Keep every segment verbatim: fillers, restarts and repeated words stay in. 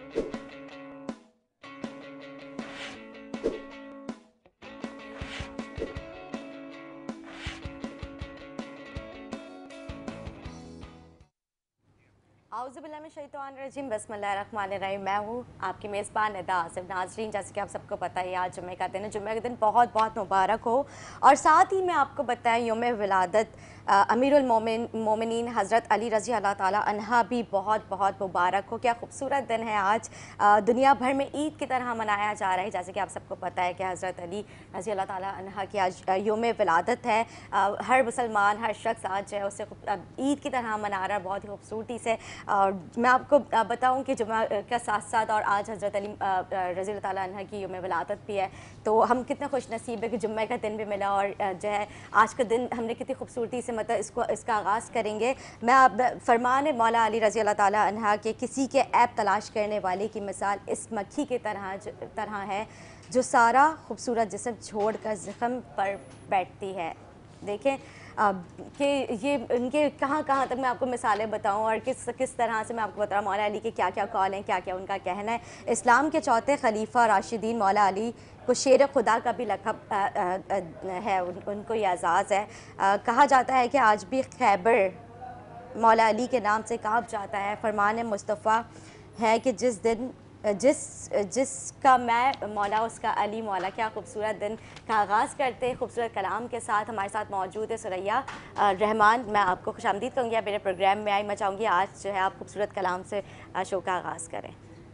औज़ुबिल्लाहिमिनश्शैतानिर्रजीम बिस्मिल्लाहिर्रहमानिर्रहीम। मैं हूँ आपकी मेज़बान निदा आसिफ। नाज़रीन, जैसे कि आप सबको पता है आज जुम्मे का दिन है। जुम्मे का दिन बहुत बहुत मुबारक हो। और साथ ही मैं आपको बताएं यौम विलादत अमीरुल मोमिन मोमिनीन हज़रत अली रज़ी अल्लाह ताला अन्हा भी बहुत बहुत मुबारक हो। क्या खूबसूरत दिन है आज, आ, दुनिया भर में ईद की तरह मनाया जा रहा है। जैसे कि आप सबको पता है कि हज़रत अली रज़ी अल्लाह ताला अन्हा की आज यौम विलादत है। आ, हर मुसलमान हर शख्स आज जो है उसे ईद की तरह मना रहा है बहुत ही खूबसूरती से। और मैं आपको बताऊं कि जुम्मा के साथ साथ और आज हज़रत अली रज़ी अल्लाह ताला अन्हा की यौम विलादत भी है, तो हम कितने खुश नसीब है कि जुम्मे का दिन भी मिला। और जो है आज का दिन हमने कितनी खूबसूरती से मतलब इसको इसका आगाज़ करेंगे। मैं आप फरमान मौला अली रज़ी अल्लाह ताला अन्हा के किसी के ऐब तलाश करने वाले की मिसाल इस मक्खी की तरह तरह है जो सारा खूबसूरत जिस्म छोड़ कर ज़ख्म पर बैठती है। देखें कि ये इनके कहाँ कहाँ तक मैं आपको मिसालें बताऊं और किस किस तरह से मैं आपको बताऊं मौला अली के क्या क्या कौल हैं, क्या क्या उनका कहना है। इस्लाम के चौथे खलीफा राशिदीन मौला अली को शेर खुदा का भी लक़ब है, उन, उनको ये एजाज़ है। आ, कहा जाता है कि आज भी खैबर मौला अली के नाम से काँप जाता है। फरमान मुस्तफ़ा है कि जिस दिन जिस जिसका मैं मौला उसका अली मौला। क्या खूबसूरत दिन का आगाज़ करते हैं खूबसूरत कलाम के साथ। हमारे साथ मौजूद है सुरैया रहमान। मैं आपको खुशामदीद कहूँगी, आप मेरे प्रोग्राम में आई। मैं चाहूँगी आज जो है आप खूबसूरत कलाम से शो का आगाज़ करें।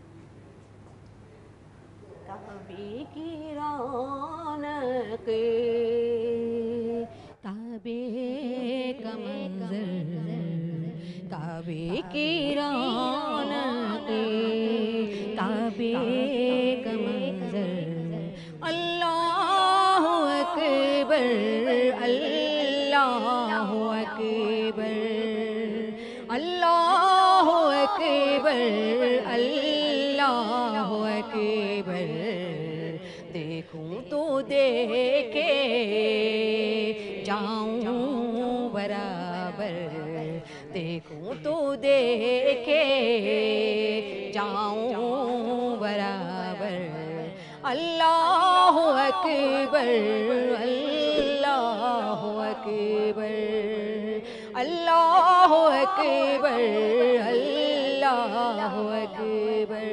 काबे की रौनक़े काबे का मंज़र, काबे की रौनक़े काबे का मंज़र, अल्लाहु अकबर अल्लाहु अकबर अल्लाहु अकबर अल्लाहु अकबर। देखूं तो देखे जाऊं बराबर, देखूं तो देखे जाऊं बराबर, अल्लाहु अकबर अल्लाहु अकबर अल्लाहु अकबर अल्लाहु अकबर।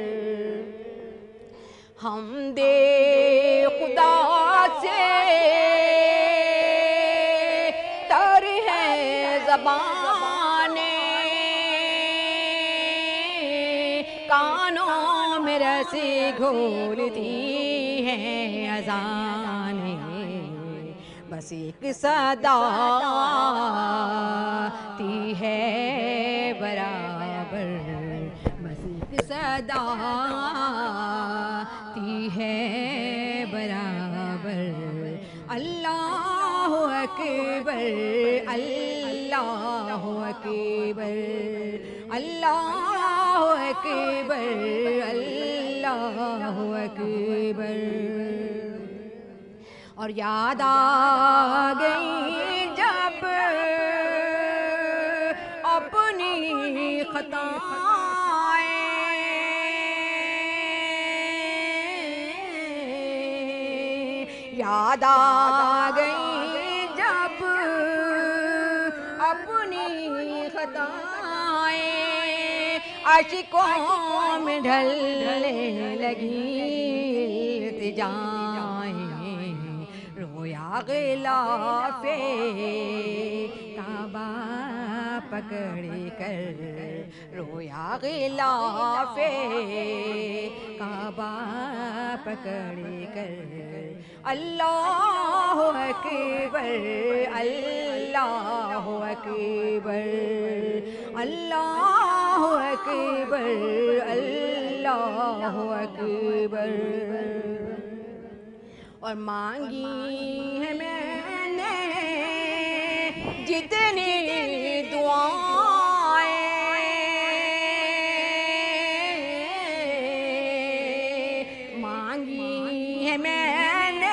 हम दे खुदा से तर है ज़बाने, कानों में रसी घोलती हैं अज़ाने, बस एक सदा ती है बराबर, बस एक सदा ती है बराबर, अल्लाहु अकबर अल्लाहु अकबर अल्लाहु अकबर अल्लाहु अकबर। और याद आ गई जब अपनी खताएं, याद आ गई जब अपनी खताएं, आशिकों में ढलने लगी इल्तिजाएं, रोया गिलाफे काबा पकड़ कर, रोया गिलाफे काबा पकड़ कर, अल्लाहु अकबर अल्लाहु अकबर अल्लाहु अकबर अल्लाहु अकबर। और मांगी है मैंने जितनी दुआएं, मांगी है मैंने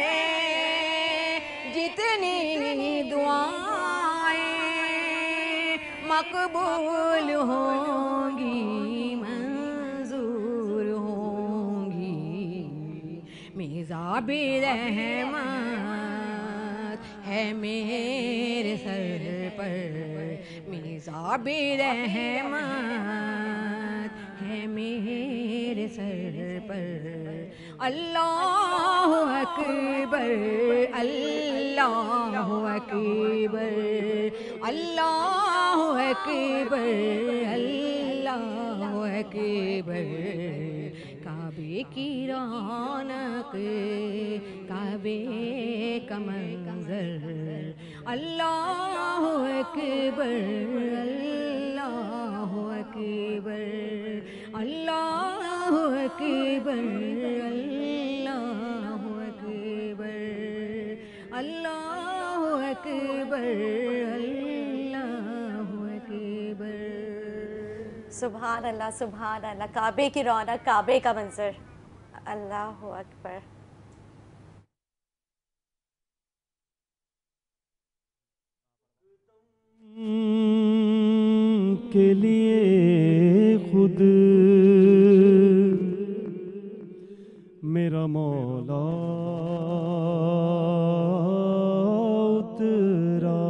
जितनी दुआएं, मकबूल होंगी मंजूर میزاب رحمت ہے میرے سر پر، میزاب رحمت ہے میرے سر پر۔ اللہ اکبر اللہ اکبر اللہ اکبر اللہ اکبر۔ کعبے کی رونق کعبے کا منظر، اللہ اکبر اللہ اکبر اللہ اکبر اللہ اکبر اللہ اکبر اللہ اکبر۔ سبحان اللہ سبحان اللہ، کعبے کی رونق، کعبے کا منظر، اللہ اکبر۔ کے لیے خود میرا مولا اترا،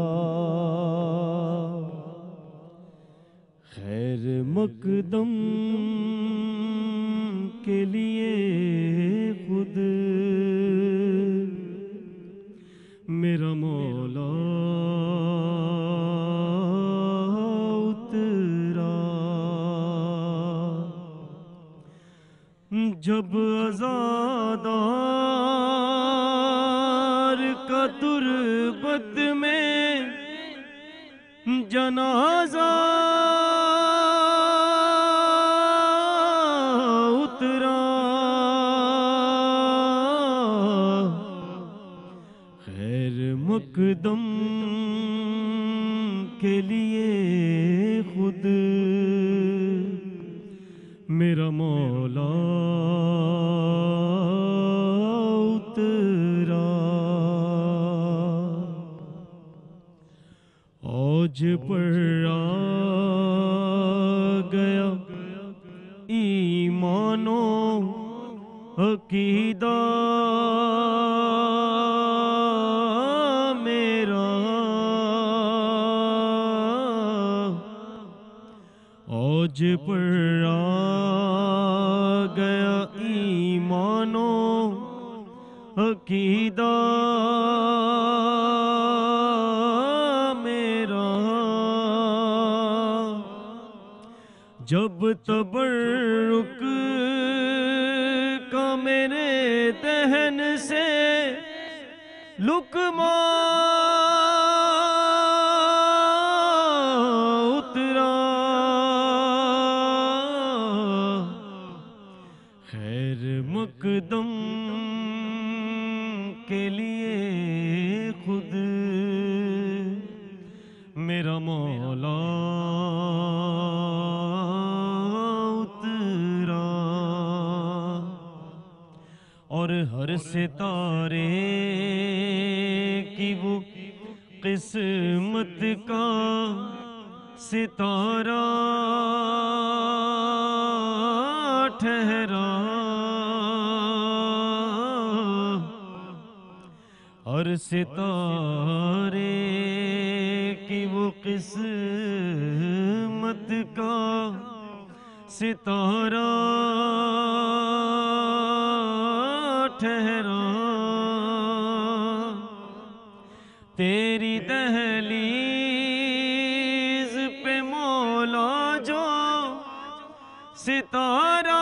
خیر مقدم کے لیے خود میرا مولا جب عزادار کا تربت میں جنازہ اترا، خیر مقدم کے لیے خود میرا مولا اترا، اوج پر آ گیا ایمان و عقیدہ میرا، اوج پر آ گیا ایمان و عقیدہ میرا، جب تبرک کا میرے دہن سے لقمہ اترا، خیر مقدم کے لیے خود میرا مولا اترا، اور ہر ستارے کی وہ قسمت کا ستارہ ٹھہرا، ہر ستارے کی وہ قسمت کا ستارہ ٹھہرا، تیری دہلیز پہ مولا جو ستارہ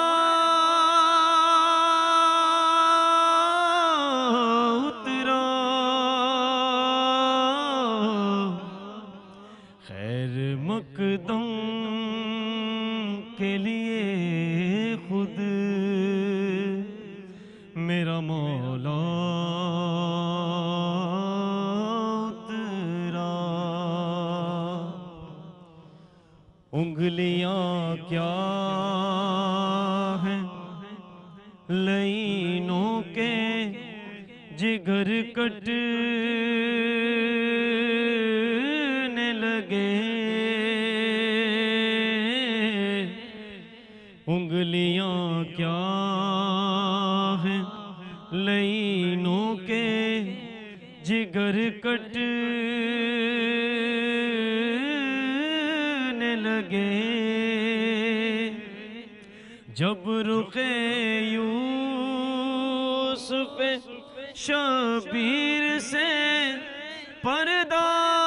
اترا، خیر مقدم کے لیے خود میرا مولا اترا، انگلیاں کیا ہیں لعینوں کے جگر کٹنے لگے، انگلیاں کیا ہیں لعینوں जिगर कटने लगे जब रुखे यूसुफ शबीर से पर्दा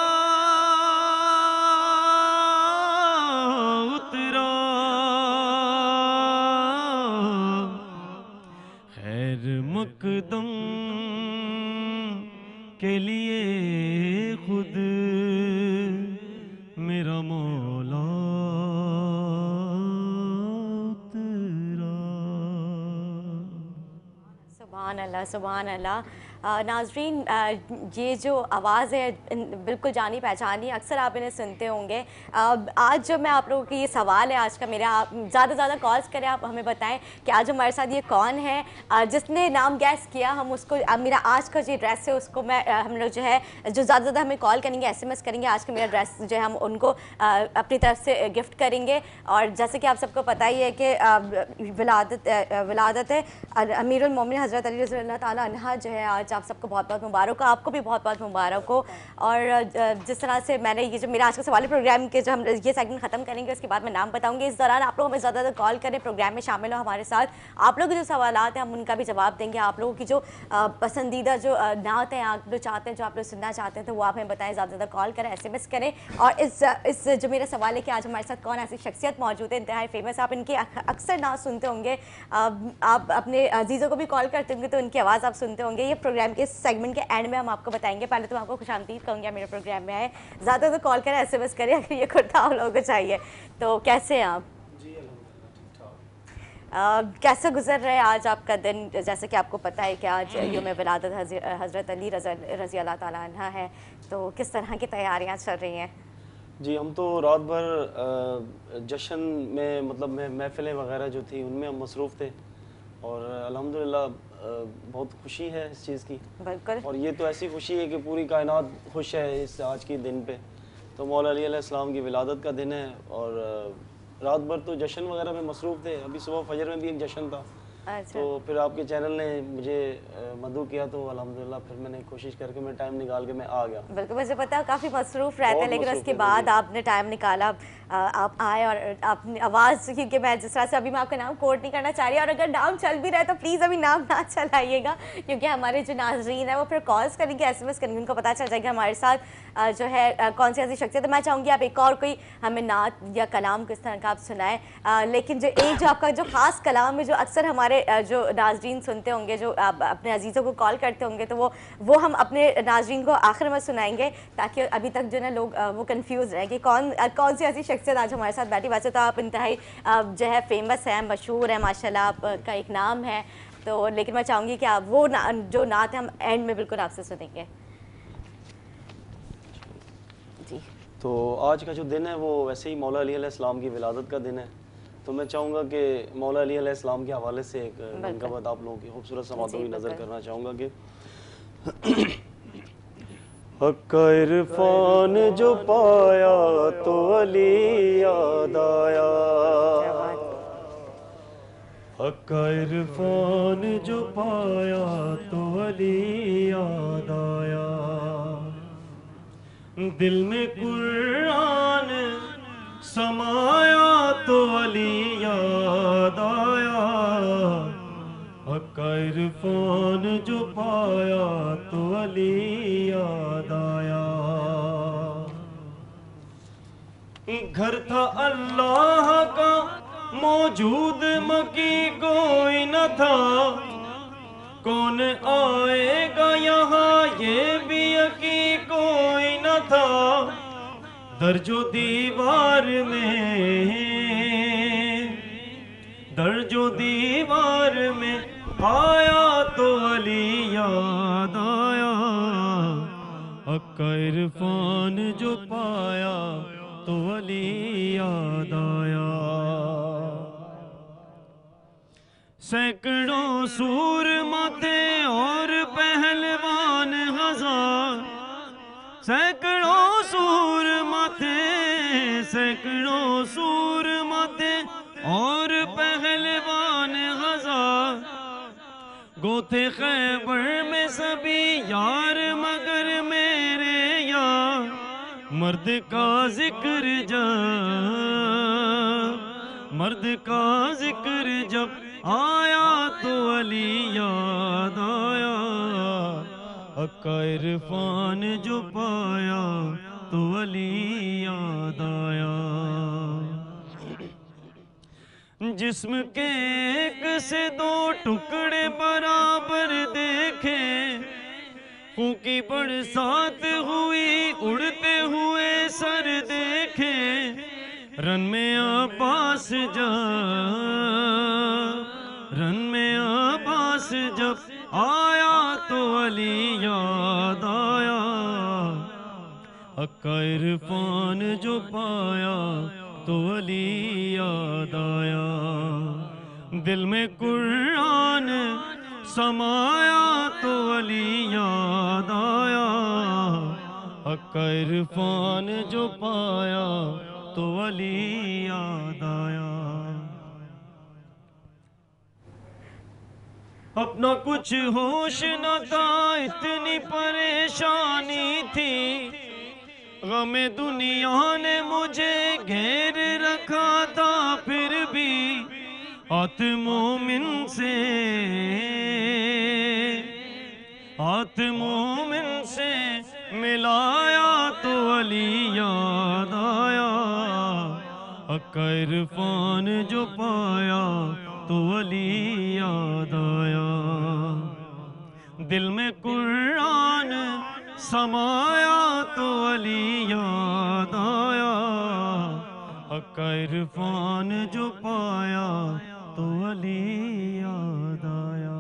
उतरा, खैर मकदम के लिए खुद मेरा मौला उतरा। सुभान अल्लाह, सुभान अल्लाह। नाज़रीन, ये जो आवाज़ है बिल्कुल जानी पहचानी, अक्सर आप इन्हें सुनते होंगे। आज जो मैं आप लोगों की ये सवाल है आज का मेरा, आप ज़्यादा से ज़्यादा कॉल्स करें, आप हमें बताएं कि आज हमारे साथ ये कौन है। जिसने नाम गैस किया हम उसको, मेरा आज का जो ड्रेस है उसको मैं हम लोग जो है जो ज़्यादा ज़्यादा हमें कॉल करेंगे, एसएमएस करेंगे, आज का मेरा ड्रेस जो है हम उनको अपनी तरफ से गिफ्ट करेंगे। और जैसे कि आप सबको पता ही है कि विलादत विलादत है अमीरुल मोमिनीन हज़रत अली रज़ी अल्लाह ताला अन्हा जो है, आज आप सबको बहुत बहुत मुबारक हो, आपको भी बहुत बहुत मुबारक हो। और जिस तरह से मैंने ये जो मेरा आज का सवाल प्रोग्राम के जो हम ये सेगमेंट ख़त्म करेंगे उसके बाद मैं नाम बताऊंगी। इस दौरान आप लोग हमें ज़्यादा ज़्यादा कॉल करें, प्रोग्राम में शामिल हो हमारे साथ। आप लोग के जो सवाल हैं हम उनका भी जवाब देंगे। आप लोगों की जो पसंदीदा जो नात हैं, आप जो चाहते हैं, जो आप लोग सुनना चाहते हैं, तो वो आप हमें बताएं, ज़्यादा ज़्यादा कॉल करें, एस एम एस करें। और इस इस जो मेरा सवाल है कि आज हमारे साथ कौन ऐसी शख्सियत मौजूद है इंतहाई फेमस, आप इनके अक्सर नाम सुनते होंगे, आप अपने अजीज़ों को भी कॉल करते होंगे तो उनकी आवाज़ आप सुनते होंगे। ये प्रोग्राम के सेगमेंट के एंड में हम आपको बताएंगे। पहले तो मैं आपको खुशामदीद कहूँगी, मेरे प्रोग्राम में आए, ज़्यादा तो कॉल करें, एस एम एस करें अगर ये कुर्ता आप लोगों को चाहिए। तो कैसे हैं आप? जी अल्हम्दुलिल्लाह, ठीक ठाक। कैसा गुजर रहा है आज आपका दिन? जैसे कि आपको पता है कि आज यौम विलादत हज़रत अली रज़ी अल्लाह ताला अन्हा है, तो किस तरह की तैयारियाँ चल रही हैं? जी, हम तो रात भर जश्न में, मतलब महफ़िलें वगैरह जो थी उनमें हम मसरूफ़ थे और अल्हम्दुलिल्लाह बहुत खुशी है इस चीज़ की। बिल्कुल। और ये तो ऐसी खुशी है कि पूरी कायनात खुश है इस आज के दिन पे। तो मौला अली अलैहिस्सलाम की विलादत का दिन है और रात भर तो जश्न वगैरह में मसरूफ़ थे। अभी सुबह फजर में भी एक जश्न था। अच्छा। तो फिर आपके चैनल ने मुझे मदऊ किया तो अल्हम्दुलिल्लाह फिर मैंने कोशिश करके मैं टाइम निकाल के मैं आ गया। बिल्कुल, मुझे पता है काफ़ी मसरूफ़ रहते हैं, लेकिन उसके बाद आपने टाइम निकाला, आप आए और अपनी आवाज़, क्योंकि मैं जिस तरह से अभी मैं आपका नाम कोट नहीं करना चाह रही, और अगर नाम चल भी रहा है तो प्लीज़ अभी नाम ना चलाइएगा, क्योंकि हमारे जो नाज़रीन है वो फिर कॉल्स करेंगे, एस एम एस करेंगे, उनको पता चल जाएगा हमारे साथ जो है कौन सी ऐसी शख्सियत है। मैं चाहूँगी आप एक और कोई हमें नात या कलाम किस तरह का आप सुनाएं, लेकिन जो एक जो आपका जो ख़ास कलाम है जो अक्सर हमारे जो नाज़रीन सुनते होंगे, जो आप अपने अजीज़ों को कॉल करते होंगे, तो वो वो हम अपने नाज़रीन को आखिर में सुनाएंगे, ताकि अभी तक जो है लोग वो कंफ्यूज रहें कि कौन कौन सी ऐसी शख्सियत आज हमारे साथ बैठी। वैसे तो आप इंतहाई जो है फेमस हैं, मशहूर हैं, माशाल्लाह आपका एक नाम है, तो लेकिन मैं चाहूँगी कि आप वो ना, जो नात है हम एंड में बिल्कुल आपसे सुनेंगे। जी। तो आज का जो दिन है वो वैसे ही मौला अली अलैहिस्सलाम की विलादत का दिन है, तो मैं चाहूँगा कि मौला अली अलैहिस्सलाम के हवाले से एक मनक़बत आप लोगों की खूबसूरत समातों की नज़र करना चाहूँगा कि हक़ इरफ़ान जो पाया तो अली याद आया, हक़ इरफ़ान जो पाया तो अली याद आया, दिल में कुरान समाया तो अली याद आया, हक़ इरफ़ान जो पाया तो अली याद आया। घर था अल्लाह का मौजूद मकी कोई न था, कौन आएगा यहाँ ये भी यकी कोई न था, दर्जो दीवार में दर्जो दीवार में आया तो अली याद आया, हक़ इरफ़ान जो पाया तो अली याद आया। सैकड़ों सूर माथे और पहलवान हजार, सैकड़ों सूर माथे सैकड़ों सूर माथे और पहलवान हजार, گو تھے خیبر میں سبھی یار مگر میرے یار مرد کا ذکر جب مرد کا ذکر جب آیا تو علی یاد آیا حقہ عرفان جو پایا تو علی یاد آیا جسم کے ایک سے دو ٹکڑے برابر دیکھے خون کی برسات ہوئی اڑتے ہوئے سر دیکھے رن میں عباس جب رن میں عباس جب آیا تو علی یاد آیا حقہ عرفان جو پایا تو علی یاد آیا دل میں قرآن سمایا تو علی یاد آیا حقہ عرفان جو پایا تو علی یاد آیا اپنا کچھ ہوش نہ تھا اتنی پریشانی تھی غم دنیا نے مجھے گھیر رکھا تھا پھر بھی ہاتھ مومن سے ہاتھ مومن سے ملایا تو علی یاد آیا حقہ عرفان جو پایا تو علی یاد آیا دل میں قرآن سمایا تو علی یاد آیا حقہ عرفان جو پایا تو علی یاد آیا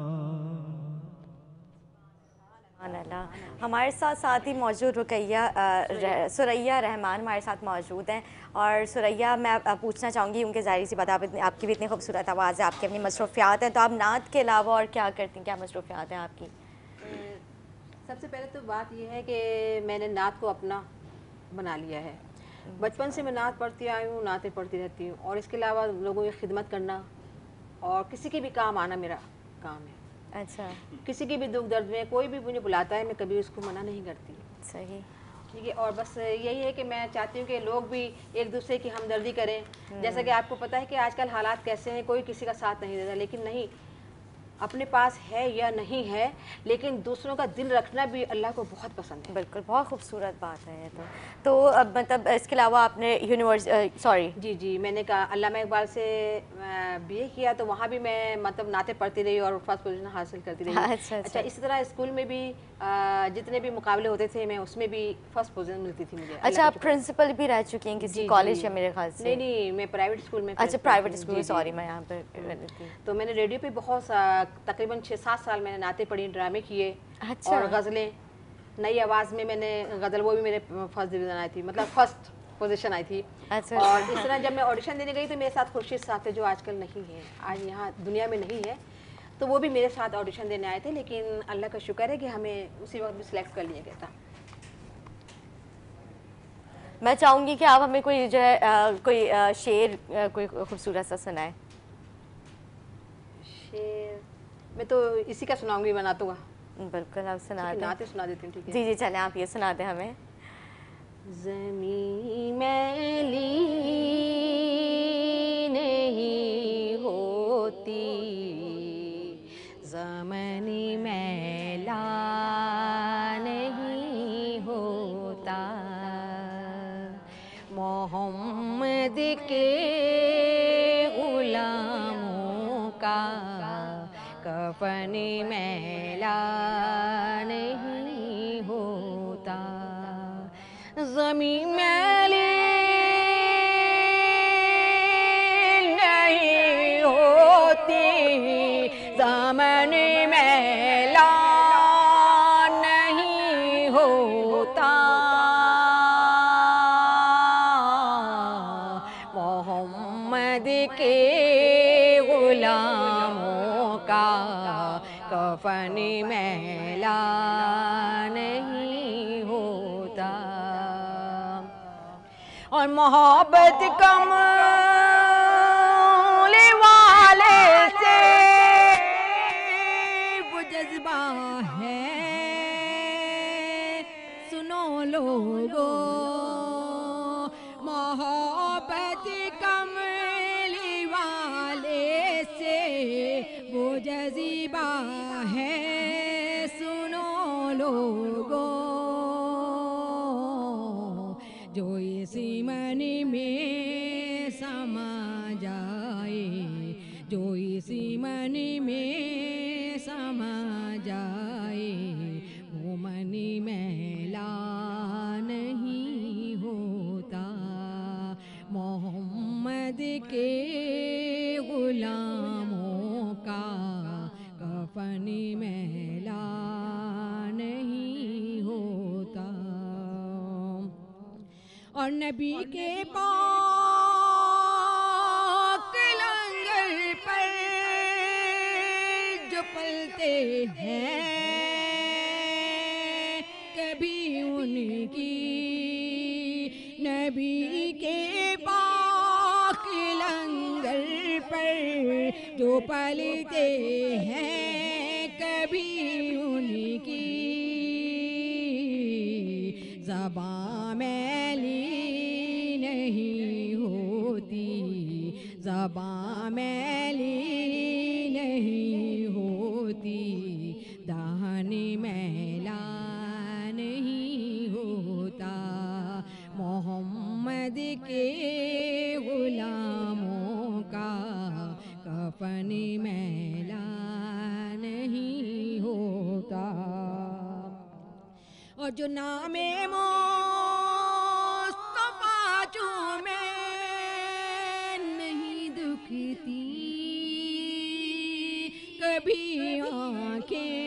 سبحان اللہ ہمارے ساتھ ساتھ ہی موجود رقیہ ثریا رحمان ہمارے ساتھ موجود ہیں اور ثریا میں پوچھنا چاہوں گی کیونکہ ظاہر سی بات آپ آپ کی بھی اتنی خوبصورت آواز ہے آپ کی اپنی مصروفیات ہیں تو آپ نعت کے علاوہ اور کیا کرتی ہیں کیا مصروفیات ہیں آپ کی سب سے پہلے تو بات یہ ہے کہ میں نے نعت کو اپنا بنا لیا ہے بچپن سے میں نعت پڑھتی آئی ہوں نعتیں پڑھتی رہتی ہوں اور اس کے علاوہ لوگوں کی خدمت کرنا اور کسی کے بھی کام آنا میرا کام ہے اچھا کسی کی بھی دکھ درد میں کوئی بھی مجھے بلاتا ہے میں کبھی اس کو منع نہیں کرتی صحیح ٹھیک ہے اور بس یہی ہے کہ میں چاہتی ہوں کہ لوگ بھی ایک دوسرے کی ہمدردی کریں جیسا کہ آپ کو پتہ ہے کہ آج کل حالات کیسے ہیں کوئی کسی کا ساتھ نہیں دیتا لیکن نہیں اپنے پاس ہے یا نہیں ہے لیکن دوسروں کا دل رکھنا بھی اللہ کو بہت پسند ہے بالکل بہت خوبصورت بات ہے یہ تو تو اب مطلب اس کے علاوہ آپ نے یونیورس سوری جی جی میں نے کہا علامہ اقبال سے بی اے کیا تو وہاں بھی میں مطلب نعتیں پڑھتی رہی اور فرسٹ پوزیشن حاصل کرتی رہی اچھا اچھا اسی طرح اسکول میں بھی جتنے بھی مقابلے ہوتے تھے میں اس میں بھی فرسٹ پوزیشن ملتی تھی مجھے اچھا آپ پرنسپل بھی رہ چکی ہیں کسی کالج یا میرے خیال سے نہیں نہیں میں پرائیویٹ اسکول میں اچھا پرائیویٹ اسکول سوری میں یہاں پہ تو میں نے ریڈیو پہ بہت تقریباً چھ سات سال میں نے نعتیں پڑھی ڈرامے کیے اچھا اور غزلیں نئی آواز میں میں نے غزل وہ بھی میرے فرسٹ ڈویژن آئی تھی مطلب فرسٹ پوزیشن آئی تھی اچھا اور اس طرح جب میں آڈیشن دینے گئی تو میرے ساتھ خورشید صاحب تھے جو آج کل نہیں ہے آج یہاں دنیا میں نہیں ہے تو وہ بھی میرے ساتھ آڈیشن دینے آئے تھے لیکن اللہ کا شکر ہے کہ ہمیں اسی وقت بھی سلیکٹ کر لیا گیا تھا میں چاہوں گی کہ آپ ہمیں کوئی جو ہے کوئی شعر کوئی خوبصورت سا سنائیں شعر میں تو اسی کا سناؤں گی بناتوں کا بالکل آپ سنا دیں نعتیں سنا دیتی ہوں ٹھیک ہے جی جی چلیں آپ یہ سنا دیں ہمیں زمین میلی نہیں ہوتی زمانی میلا نہیں ہوتا محمد کے غلاموں کا کفن میلا نہیں ہوتا زمین میلی نہیں ہوتی زمین میلا نہیں ہوتا محمد کے غلاموں کا کفن میلا نہیں ہوتا اور محبت کمال والے سے जज्बा है सुनो लोगो, मोहब्बत कमली वाले से वो जज्बा है सुनो लोगो, जो इसी मन में समा जाए, जो इसी मन में समा जाए, वो मन मैला नहीं होता। मोहम्मद के गुलामों का कफन मैला नहीं होता। और नबी के पाक लंगर पर जो पलते हैं, कभी उनकी नबी के पाक लंगर पर जो पलते हैं, कभी उनकी ज़बां मैली नहीं होती, ज़बां मैली नहीं होती, दाहनी मैला नहीं होता। मोहम्मद के गुलामों का कफन मैला नहीं होता। और जो नामे मुस्तफा चूमे नहीं दुखती कभी आंखें,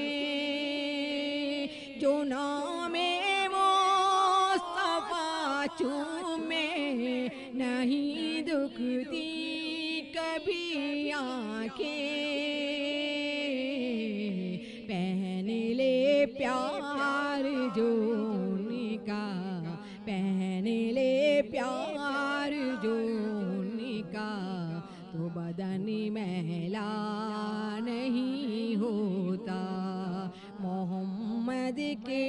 जो नामे मुस्तफा चूमे नहीं दुखती कभी आंखें, पहन ले प्यार जो उनका, पहन ले प्यार जो उनका, तो बदन मैला नहीं होता। मोहम्मद के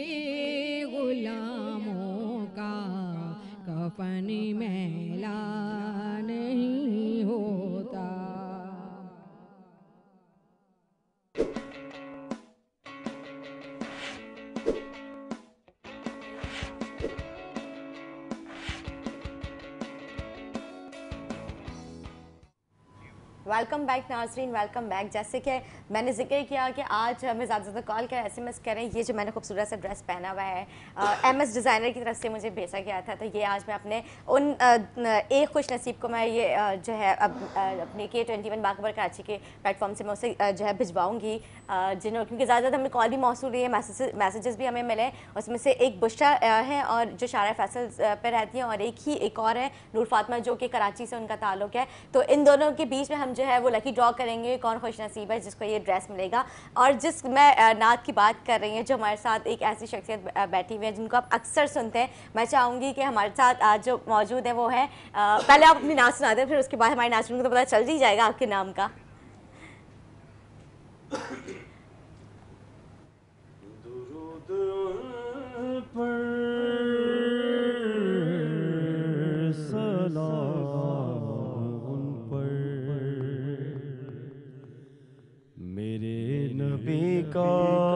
गुलामों का कफन मैला नहीं होता। वेलकम बैक नाज़रीन, वेलकम बैक। जैसे कि मैंने जिक्र किया कि आज हमें ज़्यादा से ज़्यादा कॉल कर एस एम एस करें। ये जो मैंने खूबसूरत सा ड्रेस पहना हुआ है एम एस डिज़ाइनर की तरफ से मुझे भेजा गया था, तो ये आज मैं अपने उन आ, एक खुश नसीब को मैं ये आ, जो है अब अपने के ट्वेंटी वन बाखबर कराची के प्लेटफॉर्म से मैं उसे जो है भिजवाऊँगी, जिन्होंने क्योंकि ज़्यादा हमें कॉल भी मौसूल हुई है, मैसेजेस भी हमें मिले। उसमें से एक बुशरा है और जो शारा फैसल पर रहती हैं, और एक ही एक और है नूर फातिमा जो कि कराची से उनका ताल्लुक़ है। तो इन दोनों के बीच में हम जो है वो लकी ड्रॉ करेंगे, कौन खुश नसीब है जिसको ये ड्रेस मिलेगा। और जिस मैं नात की बात कर रही हूँ, जो हमारे साथ एक ऐसी शख्सियत बैठी हुई है जिनको आप अक्सर सुनते हैं, मैं चाहूँगी कि हमारे साथ आज जो मौजूद है वो है, पहले आप अपनी नात सुना दें, फिर उसके बाद हमारे नाज़रीन को तो पता चल ही जाएगा आपके नाम का। मेरे नबी का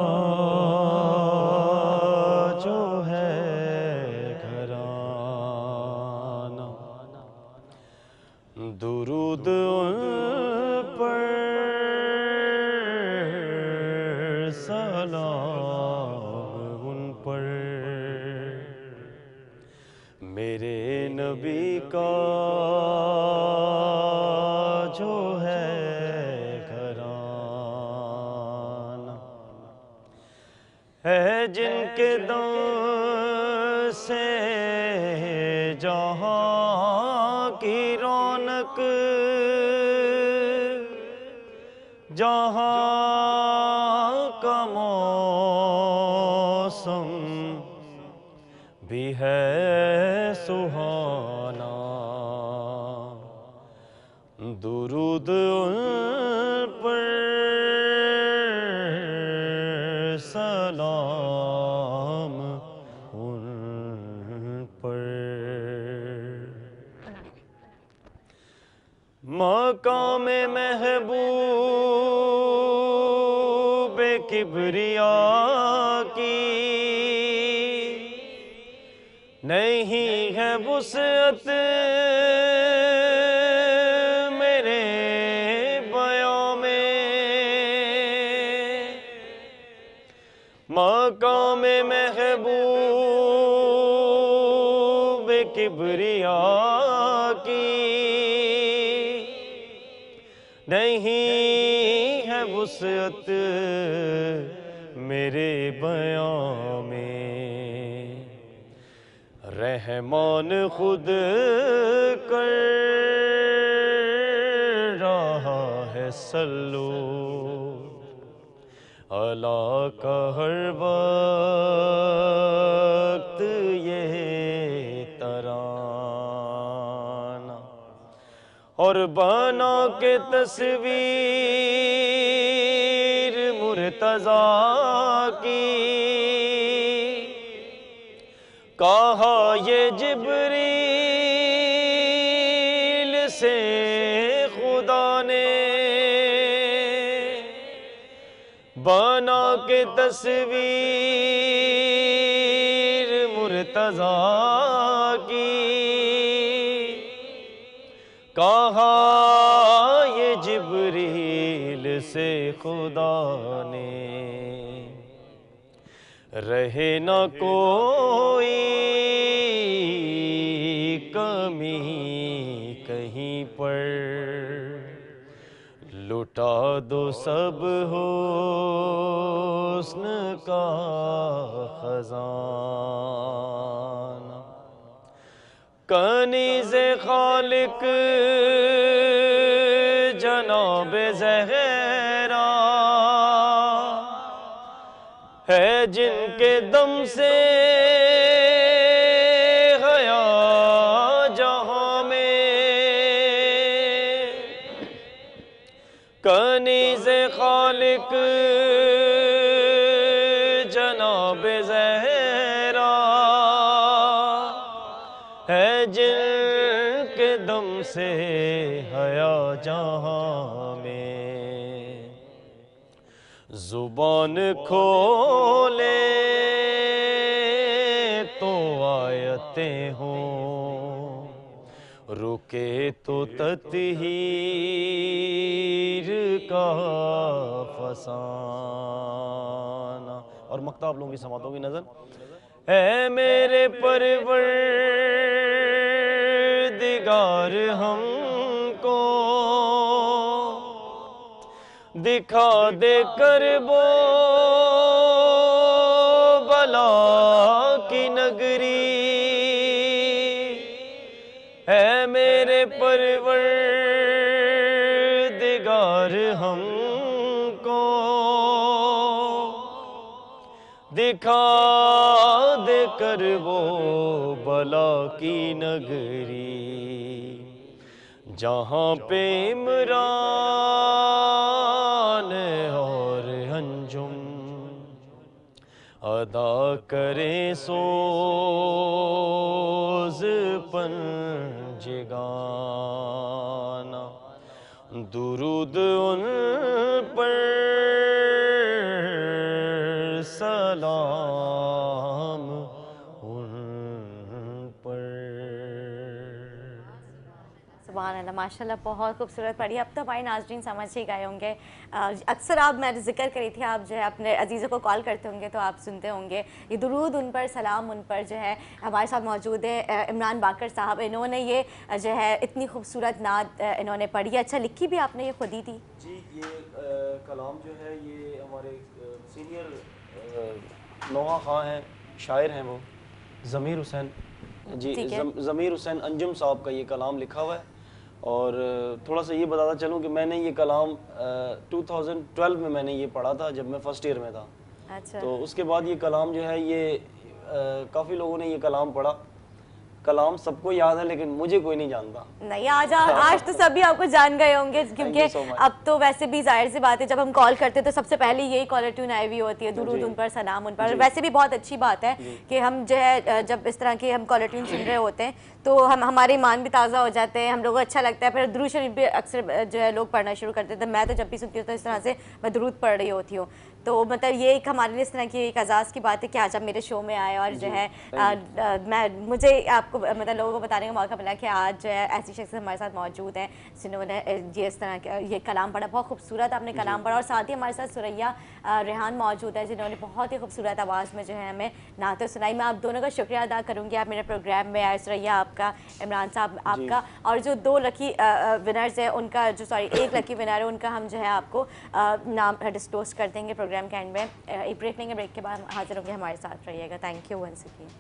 जो है घराना, दुरूद उन पर सलाम उन पर। मेरे नबी का जो है है जिनके दम से जहाँ की रौनक, जहाँ का मौसम भी है सुहाना। दुरूद उन पर مقام محبوب کبریا کی نہیں ہے وسعت میرے بیان میں، مقام محبوب کبریا کی نہیں ہے وسعت میرے بیان میں، رحمان خود کر رہا ہے سلو اللہ کا ہر وقت یہ ترانہ، اور بنا کے تصویر مرتضیٰ کی کہا یہ جبریل سے خدا نے، بنا کے تصویر مرتضیٰ کی کہا یہ جبریل سے خدا نے، رہے نہ کوئی کمی کہیں پر، لٹا دو سب حسن کا خزانہ، کنیز خالق جناب زہرا ہے جن کے دم سے حیا جہاں میں، کنیز خالق جناب زہرا ہے جن کے دم سے حیا جہاں میں، زبان کھولے تو آیتیں ہوں، رکے تو تطہیر کا فسانہ، اور مقطع آپ لوگوں کی سماعتوں کی نظر، اے میرے پروردگار ہم کو دکھا دے کر وہ بلا کی نگری، اے میرے پروردگار ہم کو دکھا دے کر وہ بلا کی نگری، جہاں پہ عمران اور انجم ادا کریں سوز پنجگانہ، درود ان پر سلام ان پر۔ سبحان اللہ، ماشاءاللہ بہت خوبصورت پڑھی۔ اب تو ہمارے ناظرین سمجھ ہی گئے ہوں گے، اکثر آپ میں ذکر کری تھی، آپ جو ہے اپنے عزیزوں کو کال کرتے ہوں گے تو آپ سنتے ہوں گے یہ درود ان پر سلام ان پر جو ہے ہمارے ساتھ موجود ہے عمران باقر صاحب، انہوں نے یہ جو ہے اتنی خوبصورت نعت انہوں نے پڑھی۔ اچھا، لکھی بھی آپ نے یہ خود ہی تھی؟ جی، یہ کلام جو ہے یہ ہمارے سینئر نوحہ خواں ہیں، شاعر ہیں، وہ ضمیر حسین جی ضمیر حسین انجم صاحب کا یہ کلام لکھا ہوا ہے۔ اور تھوڑا سا یہ بتاتا چلوں کہ میں نے یہ کلام ٹو تھاؤزینڈ ٹویلو میں میں نے یہ پڑھا تھا جب میں فرسٹ ایئر میں تھا۔ اچھا، تو اس کے بعد یہ کلام جو ہے یہ کافی لوگوں نے یہ کلام پڑھا، कलाम सबको याद है लेकिन मुझे कोई नहीं जानता। नहीं, आज आज तो सभी आपको जान गए होंगे, क्योंकि अब तो वैसे भी जाहिर सी बात है जब हम कॉल करते हैं तो सबसे पहले यही कॉलर ट्यून आई हुई होती है, दुरूद उन पर, सलाम उन पर। वैसे भी बहुत अच्छी बात है कि हम जो है जब इस तरह की हम कॉलर ट्यून सुन रहे होते हैं तो हम हमारे ईमान भी ताज़ा हो जाते हैं, हम लोगों को अच्छा लगता है। फिर दुरूद शरीफ भी अक्सर जो है लोग पढ़ना शुरू करते थे। मैं तो जब भी सुनती हूँ तो इस तरह से मैं दुरूद पढ़ रही होती हूँ। तो मतलब ये एक हमारे लिए इस तरह की एक एजाज़ की बात है कि आज आप मेरे शो में आए और जो है आ, आ, मैं मुझे आपको मतलब लोगों को बताने का मौका मिला कि आज जो है ऐसी शख्स हमारे साथ मौजूद हैं जिन्होंने ये इस तरह का ये कलाम पढ़ा, बहुत खूबसूरत आपने कलाम पढ़ा। और साथ ही हमारे साथ सुरैया रेहान मौजूद है जिन्होंने बहुत ही खूबसूरत आवाज़ में जो है हमें नाते सुनाई। मैं आप दोनों का शुक्रिया अदा करूँगी, आप मेरे प्रोग्राम में आए। सुरैया आपका, इमरान साहब आपका, और जो दो लकी विनर्स हैं उनका, जो सॉरी एक लकी विनर है उनका हम जो है आपको नाम डिस्क्लोज कर देंगे प्रोग्राम के एंड में। एक ब्रेक लेंगे, ब्रेक के बाद हाजिर होंगे, हमारे साथ रहिएगा। Thank you once again.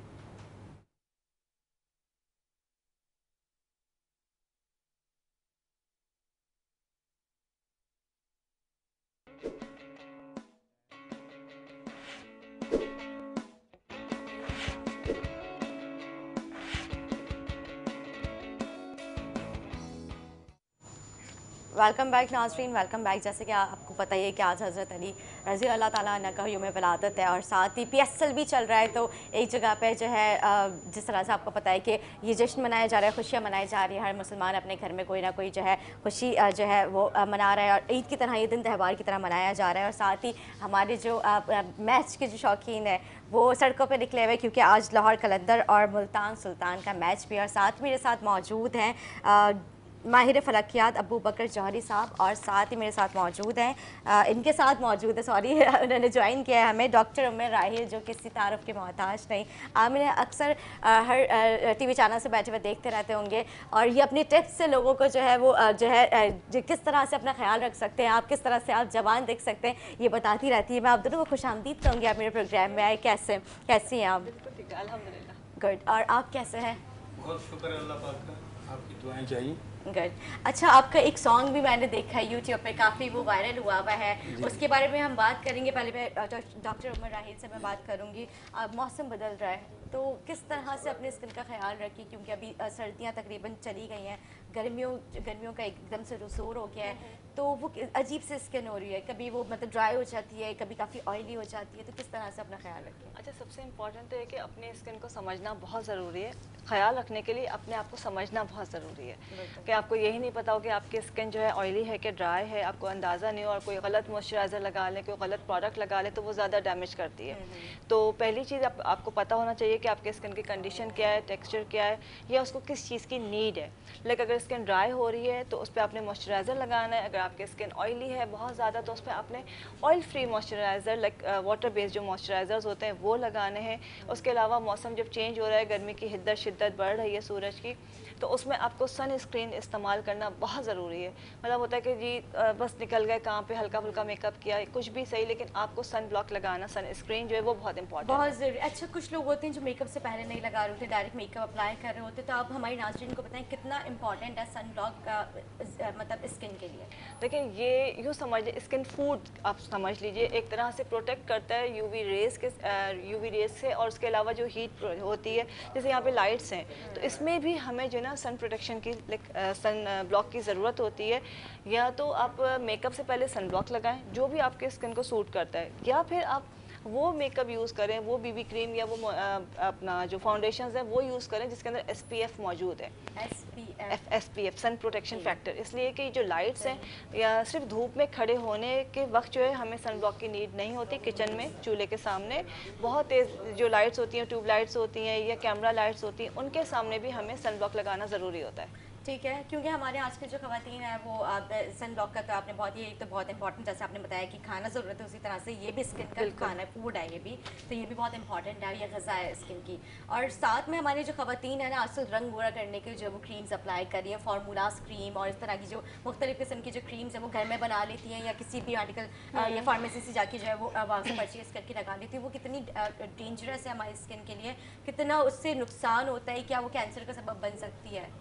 Welcome back नाज़रीन, वेलकम बैक। जैसे कि आपको पता ही है कि आज हज़रत अली रज़ी अल्लाह ताला अन्हु का यौम विलादत है और साथ ही पी एस एल भी चल रहा है। तो एक जगह पे जो है जिस तरह से आपको पता है कि ये जश्न मनाया जा रहा है, खुशियाँ मनाई जा रही है, हर मुसलमान अपने घर में कोई ना कोई जो है खुशी जो है वो मना रहा है और ईद की तरह ये दिन त्यौहार की तरह मनाया जा रहा है। और साथ ही हमारे जो मैच के जो शौकीन है वो सड़कों पे निकले हुए, क्योंकि आज लाहौर कलंदर और मुल्तान सुल्तान का मैच भी। और साथ मेरे साथ मौजूद हैं माहिर फलकियात अबू बकर जौहरी साहब, और साथ ही मेरे साथ मौजूद हैं आ, इनके साथ मौजूद है सॉरी उन्होंने ज्वाइन किया है हमें, डॉक्टर उमर राहिल, जो किसी तारुफ के मोहताज नहीं। आप इन्हें अक्सर आ, हर टीवी चैनल से बैठे हुए देखते रहते होंगे और ये अपनी टिप्स से लोगों को जो है वो आ, जो है जो किस तरह से अपना ख्याल रख सकते हैं, आप किस तरह से आप जवान देख सकते हैं, ये बताती रहती है। मैं आप दोनों को खुशामदीद कहूँगी, आप मेरे प्रोग्राम में आए। कैसे कैसी हैं आप? अल्हम्दुलिल्लाह गुड। और आप कैसे हैं? बहुत शुक्र है अल्लाह पाक का, आपकी दुआएं चाहिए। गुड। अच्छा, आपका एक सॉन्ग भी मैंने देखा है यूट्यूब पे, काफ़ी वो वायरल हुआ हुआ है, उसके बारे में हम बात करेंगे। पहले मैं डॉक्टर उमर राहिल से मैं बात करूँगी। मौसम बदल रहा है तो किस तरह से अपने स्किन का ख्याल रखें, क्योंकि अभी सर्दियाँ तकरीबन चली गई हैं, गर्मियों गर्मियों का एकदम से रसूर हो गया है, तो वो अजीब से स्किन हो रही है, कभी वो मतलब ड्राई हो जाती है, कभी काफ़ी ऑयली हो जाती है, तो किस तरह से अपना ख्याल रखें? अच्छा, सबसे इम्पॉर्टेंट तो है कि अपने स्किन को समझना बहुत ज़रूरी है। ख्याल रखने के लिए अपने आप को समझना बहुत ज़रूरी है कि आपको यही नहीं पता हो कि आपकी स्किन जो है ऑयली है कि ड्राई है, आपको अंदाज़ा नहीं हो और कोई गलत मॉइस्चराइज़र लगा ले, कोई गलत प्रोडक्ट लगा ले तो वो ज़्यादा डैमेज करती है। तो पहली चीज़ आप, आपको पता होना चाहिए कि आपके स्किन की कंडीशन क्या है, टेक्सचर क्या है, या उसको किस चीज़ की नीड है। लाइक अगर स्किन ड्राई हो रही है तो उस पर आपने मॉइस्चराइज़र लगाना है। अगर आपकी स्किन ऑयली है बहुत ज़्यादा तो उस पर आपने oil free moisturiser like water based जो मॉइस्चराइज़र्स होते हैं वो लगाने हैं। उसके अलावा मौसम जब चेंज हो रहा है, गर्मी की हिद्दत शिद्दत बढ़ रही है सूरज की, तो उसमें आपको सन स्क्रीन इस्तेमाल करना बहुत ज़रूरी है। मतलब होता है कि जी बस निकल गए कहाँ पे, हल्का फुल्का मेकअप किया, कुछ भी सही, लेकिन आपको सन ब्लॉक लगाना, सन स्क्रीन जो है वो बहुत इंपॉर्टेंट है, बहुत ज़रूरी। अच्छा, कुछ लोग होते हैं जो मेकअप से पहले नहीं लगा रहे होते, डायरेक्ट मेकअप अप्लाई कर रहे होते, तो आप हमारी नाज़रीन को बताएं कितना इंपॉर्टेंट है सन ब्लॉक का मतलब स्किन के लिए? देखिए, ये यूँ समझ लीजिए स्किन फूड आप समझ लीजिए, एक तरह से प्रोटेक्ट करता है यूवी रेज के यूवी रेज से, और उसके अलावा जो हीट होती है, जैसे यहाँ पे लाइट्स हैं, तो इसमें भी हमें जो है ना सन प्रोटेक्शन की सन ब्लॉक की ज़रूरत होती है। या तो आप मेकअप से पहले सन ब्लॉक लगाएं जो भी आपके स्किन को सूट करता है, या फिर आप वो मेकअप यूज़ करें, वो बीबी क्रीम या वो आ, अपना जो फाउंडेशंस है वो यूज़ करें जिसके अंदर एस पी एफ मौजूद है। S P F S P F sun protection factor, इसलिए कि जो लाइट्स हैं या सिर्फ धूप में खड़े होने के वक्त जो है हमें सन ब्लॉक की नीड नहीं होती। किचन में चूल्हे के सामने बहुत तेज़ जो लाइट्स होती हैं, ट्यूब लाइट्स होती हैं या कैमरा लाइट्स होती हैं, उनके सामने भी हमें सन ब्लॉक लगाना ज़रूरी होता है। ठीक है, क्योंकि हमारे आज के जो ख़वातीन हैं वो सन ब्लॉक का तो आपने बहुत ही तो बहुत इंपॉर्टेंट, जैसे आपने बताया कि खाना ज़रूरत है, उसी तरह से ये भी स्किन का खाना है, फूड है ये भी, तो ये भी बहुत इंपॉर्टेंट है, ये ग़िज़ा है स्किन की। और साथ में हमारे जो ख़वातीन है ना आजकल रंग गोरा करने के जो वो क्रीम्स अप्लाई कर रही हैं, फार्मूलास क्रीम और इस तरह की जो मुख्तलिफ़ किस्म की जो क्रीम्स हैं वो घर में बना लेती हैं या किसी भी आर्टिकल या फार्मेसी से जाके जो है वो वहाँ से परचेज़ करके लगा लेती है। वो कितनी डेंजरस है हमारी स्किन के लिए, कितना उससे नुकसान होता है, क्या वो कैंसर का सबब बन सकती है?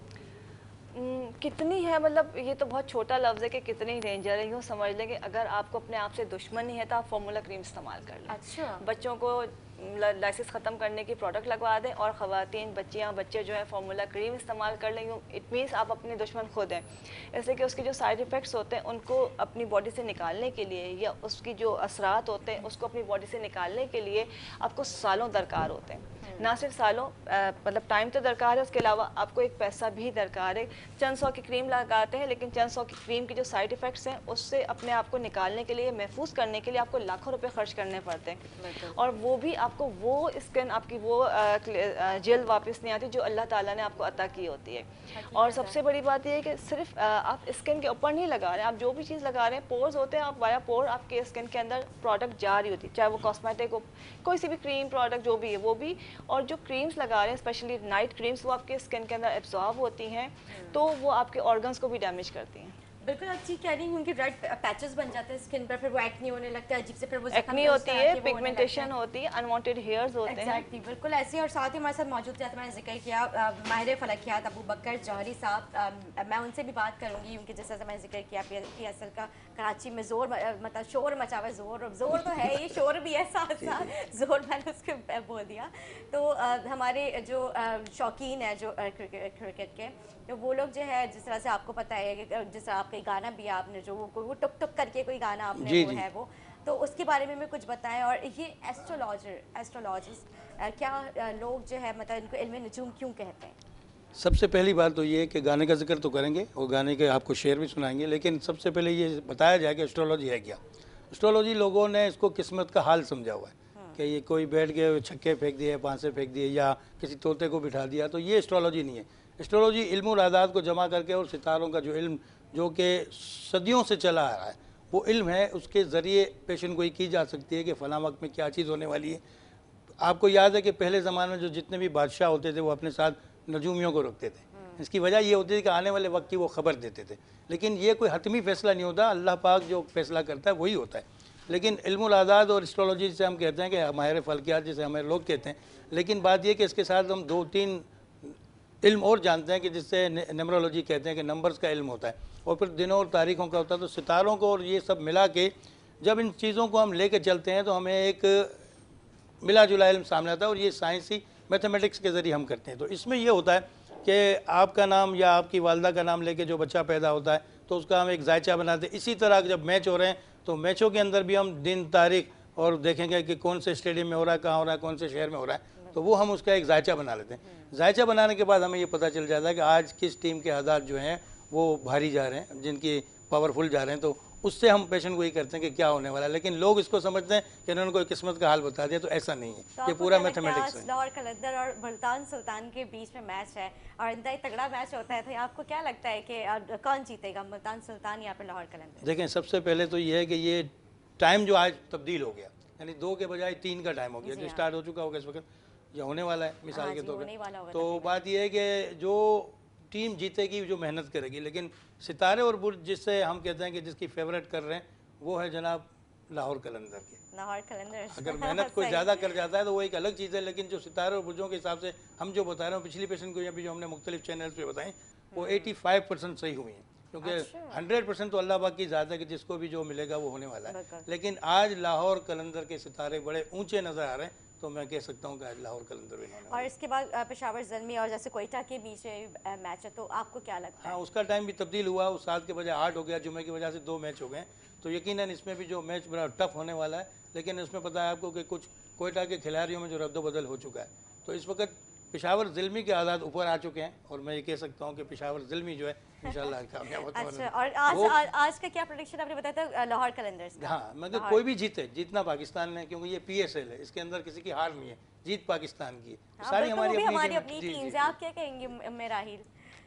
Hmm, कितनी है, मतलब ये तो बहुत छोटा लफ्ज़ है कि कितनी डेंजर है। यूँ समझ लें कि अगर आपको अपने आप से दुश्मनी है तो आप फार्मूला क्रीम इस्तेमाल कर लें। अच्छा। बच्चों को لائسنس ختم کرنے کی پروڈکٹ لگوا دیں اور خواتین بچیاں بچے جو ہے فارمولا کریم استعمال کر لیں. اٹ مینس آپ اپنے دشمن خود ہیں, اس لیے کہ اس کے جو سائیڈ افیکٹس ہوتے ہیں ان کو اپنی باڈی سے نکالنے کے لیے یا اس کی جو اثرات ہوتے ہیں اس کو اپنی باڈی سے نکالنے کے لیے آپ کو سالوں درکار ہوتے ہیں. نہ صرف سالوں مطلب ٹائم تو درکار ہے, اس کے علاوہ آپ کو ایک پیسہ بھی درکار ہے. چند سو کی کریم لگاتے ہیں لیکن چند سو کی کریم کی جو سائیڈ افیکٹس ہیں اس سے اپنے آپ کو نکالنے کے لیے, محفوظ کرنے کے لیے آپ کو لاکھوں روپے خرچ کرنے پڑتے ہیں, اور وہ بھی آپ کو وہ اسکن آپ کی وہ جلد واپس نہیں آتی جو اللہ تعالیٰ نے آپ کو عطا کی ہوتی ہے. اور سب سے بڑی بات یہ ہے کہ صرف آپ اسکن کے اوپر نہیں لگا رہے ہیں, آپ جو بھی چیز لگا رہے ہیں پورز ہوتے ہیں, آپ وایا پور آپ کے اسکن کے اندر پروڈکٹ جا رہی ہوتی ہے, چاہے وہ کاسمیٹک ہو, کوئی سی بھی کریم پروڈکٹ جو بھی ہے وہ بھی. اور جو کریمز لگا رہے ہیں اسپیشلی نائٹ کریمز وہ آپ کے اسکن کے اندر ایبزارب ہوتی ہیں تو وہ آپ کے آرگنز کو بھی ڈیمیج کرتی ہیں. بالکل آپ ٹھیک کہہ رہی ہیں, کیونکہ ریڈ پیچز بن جاتے ہیں اسکن پر, پھر وہ ایکنی ہونے لگتا ہے عجیب سے, پھر وہ ایکنی ہوتی ہے, پگمنٹیشن ہوتی ہے, انوانٹیڈ ہیئرز ہوتے ہیں. ایگزیکٹلی بالکل ایسے. اور ساتھ ہی ہمارے ساتھ موجود تھے, میں نے ذکر کیا ماہر فلکیات ابو بکر جوہری صاحب, میں ان سے بھی بات کروں گی کیونکہ جیسا میں نے ذکر کیا پی ایس ایل کا کراچی میں زور مطلب شور مچا ہوا ہے, زور زور تو ہے یہ, شور بھی ہے ساتھ ساتھ, زور میں نے اس کو بول دیا. تو ہمارے جو شوقین ہیں جو کرکٹ کے, تو وہ لوگ جو ہے جس طرح سے آپ کو پتہ ہے کہ جس طرح آپ کا گانا بھی آپ نے جو وہ ٹک ٹک کر کے کوئی گانا آپ نے وہ ہے وہ, تو اس کے بارے میں میں کچھ بتائیں. اور یہ ایسٹرولوجر ایسٹرولوجسٹ کیا لوگ جو ہے مطلب ان کو علم نجوم کیوں کہتے ہیں؟ سب سے پہلی بات تو یہ ہے کہ گانے کا ذکر تو کریں گے اور گانے کے آپ کو شعر بھی سنائیں گے, لیکن سب سے پہلے یہ بتایا جائے کہ ایسٹرولوجی ہے کیا. ایسٹرولوجی لوگوں نے اس کو قسمت کا حال سمجھا ہوا ہے کہ یہ کوئی بیٹھ کے چھکے پھینک دیے, پانسے پھینک دیے یا کسی طوطے کو بٹھا دیا, تو یہ ایسٹرولوجی نہیں ہے. ایسٹرولوجی علم و اعداد کو جمع کر کے اور ستاروں کا جو علم جو کہ صدیوں سے چلا آ رہا ہے وہ علم ہے, اس کے ذریعے پیشن گوئی کی جا سکتی ہے کہ فلاں وقت میں کیا چیز ہونے والی ہے. آپ کو یاد ہے کہ پہلے زمانے میں جو جتنے بھی بادشاہ ہوتے تھے وہ اپنے ساتھ نجومیوں کو رکھتے تھے, اس کی وجہ یہ ہوتی تھی کہ آنے والے وقت کی وہ خبر دیتے تھے. لیکن یہ کوئی حتمی فیصلہ نہیں ہوتا, اللہ پاک جو فیصلہ کرتا ہے وہی ہوتا ہے. لیکن علم الاعداد اور ایسٹرولوجی جسے ہم کہتے ہیں کہ ماہر فلکیات جسے ہمارے لوگ کہتے ہیں, لیکن بات یہ کہ اس کے ساتھ ہم دو تین علم اور جانتے ہیں کہ جس سے نیمرولوجی کہتے ہیں کہ نمبرز کا علم ہوتا ہے, اور پھر دنوں اور تاریخوں کا ہوتا ہے. تو ستاروں کو اور یہ سب ملا کے جب ان چیزوں کو ہم لے کے چلتے ہیں تو ہمیں ایک ملا جلا علم سامنے آتا ہے, اور یہ سائنسی میتھمیٹکس کے ذریعے ہم کرتے ہیں. تو اس میں یہ ہوتا ہے کہ آپ کا نام یا آپ کی والدہ کا نام لے کے جو بچہ پیدا ہوتا ہے تو اس کا ہم ایک ذائچہ بناتے ہیں. اسی طرح جب میچ ہو رہے ہیں تو میچوں کے اندر بھی ہم دن تاریخ اور دیکھیں گے کہ کون سے اسٹیڈیم میں ہو رہا ہے, کہاں ہو رہا ہے, کون سے شہر میں ہو رہا ہے, تو وہ ہم اس کا ایک ذائچہ بنا لیتے ہیں. ذائچہ بنانے کے بعد ہمیں یہ پتہ چل جاتا ہے کہ آج کس ٹیم کے حالات جو ہیں وہ بھاری جا رہے ہیں, جن کی پاورفل جا رہے ہیں, تو اس سے ہم پیشن گوئی کرتے ہیں کہ کیا ہونے والا ہے. لیکن لوگ اس کو سمجھتے ہیں کہ انہوں نے کوئی قسمت کا حال بتا دیا, تو ایسا نہیں ہے, یہ پورا میتھمیٹکس ہے. لاہور قلندر اور ملتان سلطان کے بیچ میں میچ ہے اور انتہائی تگڑا میچ ہوتا ہے, تو آپ کو کیا لگتا ہے کہ کون جیتے گا, ملتان سلطان یا پھر لاہور قلندر؟ دیکھیں سب سے پہلے تو یہ ہے کہ یہ ٹائم جو آج تبدیل ہو گیا, یعنی دو کے بجائے تین کا ٹائم ہو گیا, جو اسٹارٹ ہو چکا ہوگا اس وقت یا ہونے والا ہے مثال کے طور پہ. تو بات یہ ہے کہ جو ٹیم جیتے گی جو محنت کرے گی, لیکن ستارے اور برج جس سے ہم کہتے ہیں کہ جس کی فیوریٹ کر رہے ہیں وہ ہے جناب لاہور قلندر کے. لاہور قلندر اگر محنت کوئی زیادہ کر جاتا ہے تو وہ ایک الگ چیز ہے, لیکن جو ستارے اور برجوں کے حساب سے ہم جو بتا رہے ہیں پچھلی پیشن گوئیاں بھی جو ہم نے مختلف چینلز پہ بتائیں وہ ایٹی فائیو پرسینٹ صحیح ہوئی ہیں, کیونکہ ہنڈریڈ پرسینٹ تو اللہ پاک کی ذات ہے کہ جس کو بھی جو ملے گا وہ ہونے والا ہے. لیکن آج لاہور قلندر کے ستارے بڑے اونچے نظر آ رہے ہیں, تو میں کہہ سکتا ہوں کہ آج لاہور قلندر بھی ہونے والا ہے. اور اس کے بعد پشاور زلمی اور جیسے کوئٹہ کے بیچ میں میچ ہے, تو آپ کو کیا لگتا ہے؟ ہاں اس کا ٹائم بھی تبدیل ہوا, اس سات کے بجائے آٹھ ہو گیا, جمعے کی وجہ سے دو میچ ہو گئے, تو یقیناً اس میں بھی جو میچ بڑا ٹف ہونے والا ہے. لیکن اس میں پتہ ہے آپ کو کہ کچھ کوئٹہ کے کھلاڑیوں میں جو رد و بدل ہو چکا ہے, تو اس وقت پشاور زلمی کے آداد اوپر آ چکے ہیں, اور میں یہ کہہ سکتا ہوں کہ پشاور زلمی جو ہے انشاءاللہ کامیاب ہوتا ہے. اچھا, اور آج آج کا کیا پریڈکشن آپ نے بتایا تھا لاہور قلندرز کا؟ ہاں مگر کوئی بھی جیتے, جیتنا پاکستان نے, کیونکہ یہ پی ایس ایل ہے, اس کے اندر کسی کی ہار نہیں ہے, جیت پاکستان کی ہے, ساری ہماری اپنی ٹیمز ہیں. آپ کیا کہیں گے میراحیل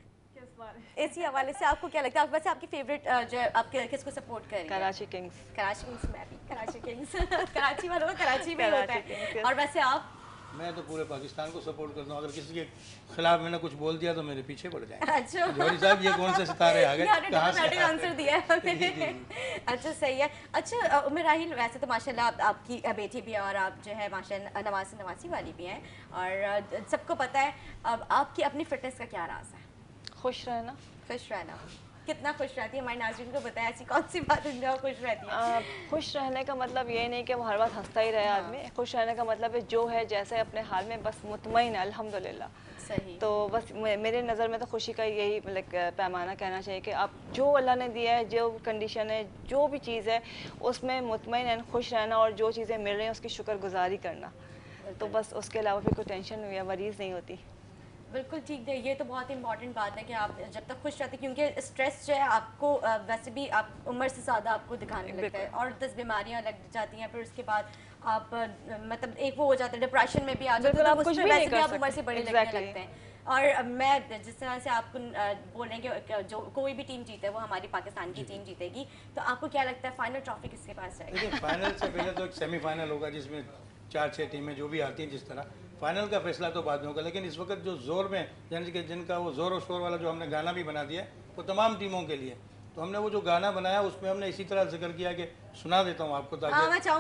اسی حوالے سے؟ آپ کو کیا لگتا ہے ویسے آپ کی فیوریٹ جو ہے آپ کس کو سپورٹ کریں گے؟ کراچی کنگز. کراچی کنگز, میں بھی کراچی کنگز, کراچی والوں کا کراچی میں ہوتا ہے. اور ویسے آپ؟ میں تو پورے پاکستان کو سپورٹ کرتا ہوں, اگر کسی کے خلاف میں نے کچھ بول دیا تو میرے پیچھے پڑ جائیں. اچھا جوہری صاحب یہ کون سے ستارے آ گئے, کہاں سے آنسر دیا ہے؟ اچھا صحیح ہے. اچھا میراحیل ویسے تو ماشاء اللہ آپ کی بیٹی بھی ہے اور آپ جو ہے ماشاء اللہ نواسی نواسی والی بھی ہیں, اور سب کو پتہ ہے اب آپ کی اپنی فٹنس کا کیا راز ہے؟ خوش رہنا. خوش رہنا. कितना खुश रहती है, हमारे नाज़रीन को बताया ऐसी कौन सी बात है जो खुश रहती है? खुश रहने का मतलब ये नहीं कि वो हर वक्त हंसता ही रहे आदमी, खुश रहने का मतलब है जो है जैसे अपने हाल में बस मुतमईन है अल्हम्दुलिल्लाह। सही। तो बस मेरे नज़र में तो खुशी का यही मतलब पैमाना कहना चाहिए कि आप जो अल्लाह ने दिया है, जो कंडीशन है, जो भी चीज़ है उसमें मुतमईन खुश रहना और जो चीज़ें मिल रही हैं उसकी शुक्रगुजारी करना, तो बस उसके अलावा फिर कोई टेंशन या वरीज़ नहीं होती। बिल्कुल ठीक है, ये तो बहुत इंपॉर्टेंट बात है कि आप जब तक खुश रहते, क्योंकि स्ट्रेस जो है आपको वैसे भी आप उम्र से ज़्यादा आपको दिखाने लगता है और दस बीमारियां लग जाती हैं, फिर उसके बाद आप मतलब एक वो हो जाता है डिप्रेशन में भी आ जाते हैं, कुछ भी नहीं कर आप उम्र से बड़े लगने लगते हैं। और मैं जिस तरह से आपको बोल रहे हैं कि जो कोई भी टीम जीते वो हमारी पाकिस्तान की टीम जीतेगी, तो आपको क्या लगता है फाइनल ट्रॉफी किसके पास जाएगी? देखिए फाइनल से पहले तो एक सेमीफाइनल होगा जिसमें चार छः टीमें जो भी आती हैं, जिस तरह फाइनल का फैसला तो बाद में होगा, लेकिन इस वक्त जो जोर में यानी कि जिनका वो जोर और शोर वाला जो हमने गाना भी बना दिया है वो तमाम टीमों के लिए, तो हमने वो जो गाना बनाया उसमें हमने इसी तरह जिक्र किया कि सुना देता हूँ आपको ताकि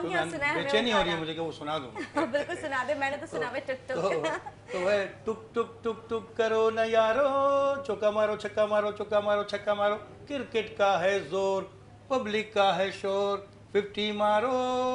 बेचैनी हो रही है मुझे कि वो सुना दूँ। बिल्कुल सुना दे, मैंने तो सुना टुक टुक। तो वह टुक टुक टुक टुक करो न यारो, चौका मारो छक्का मारो, चौका मारो छक्का मारो, क्रिकेट का है जोर, पब्लिक का है शोर, फिफ्टी मारो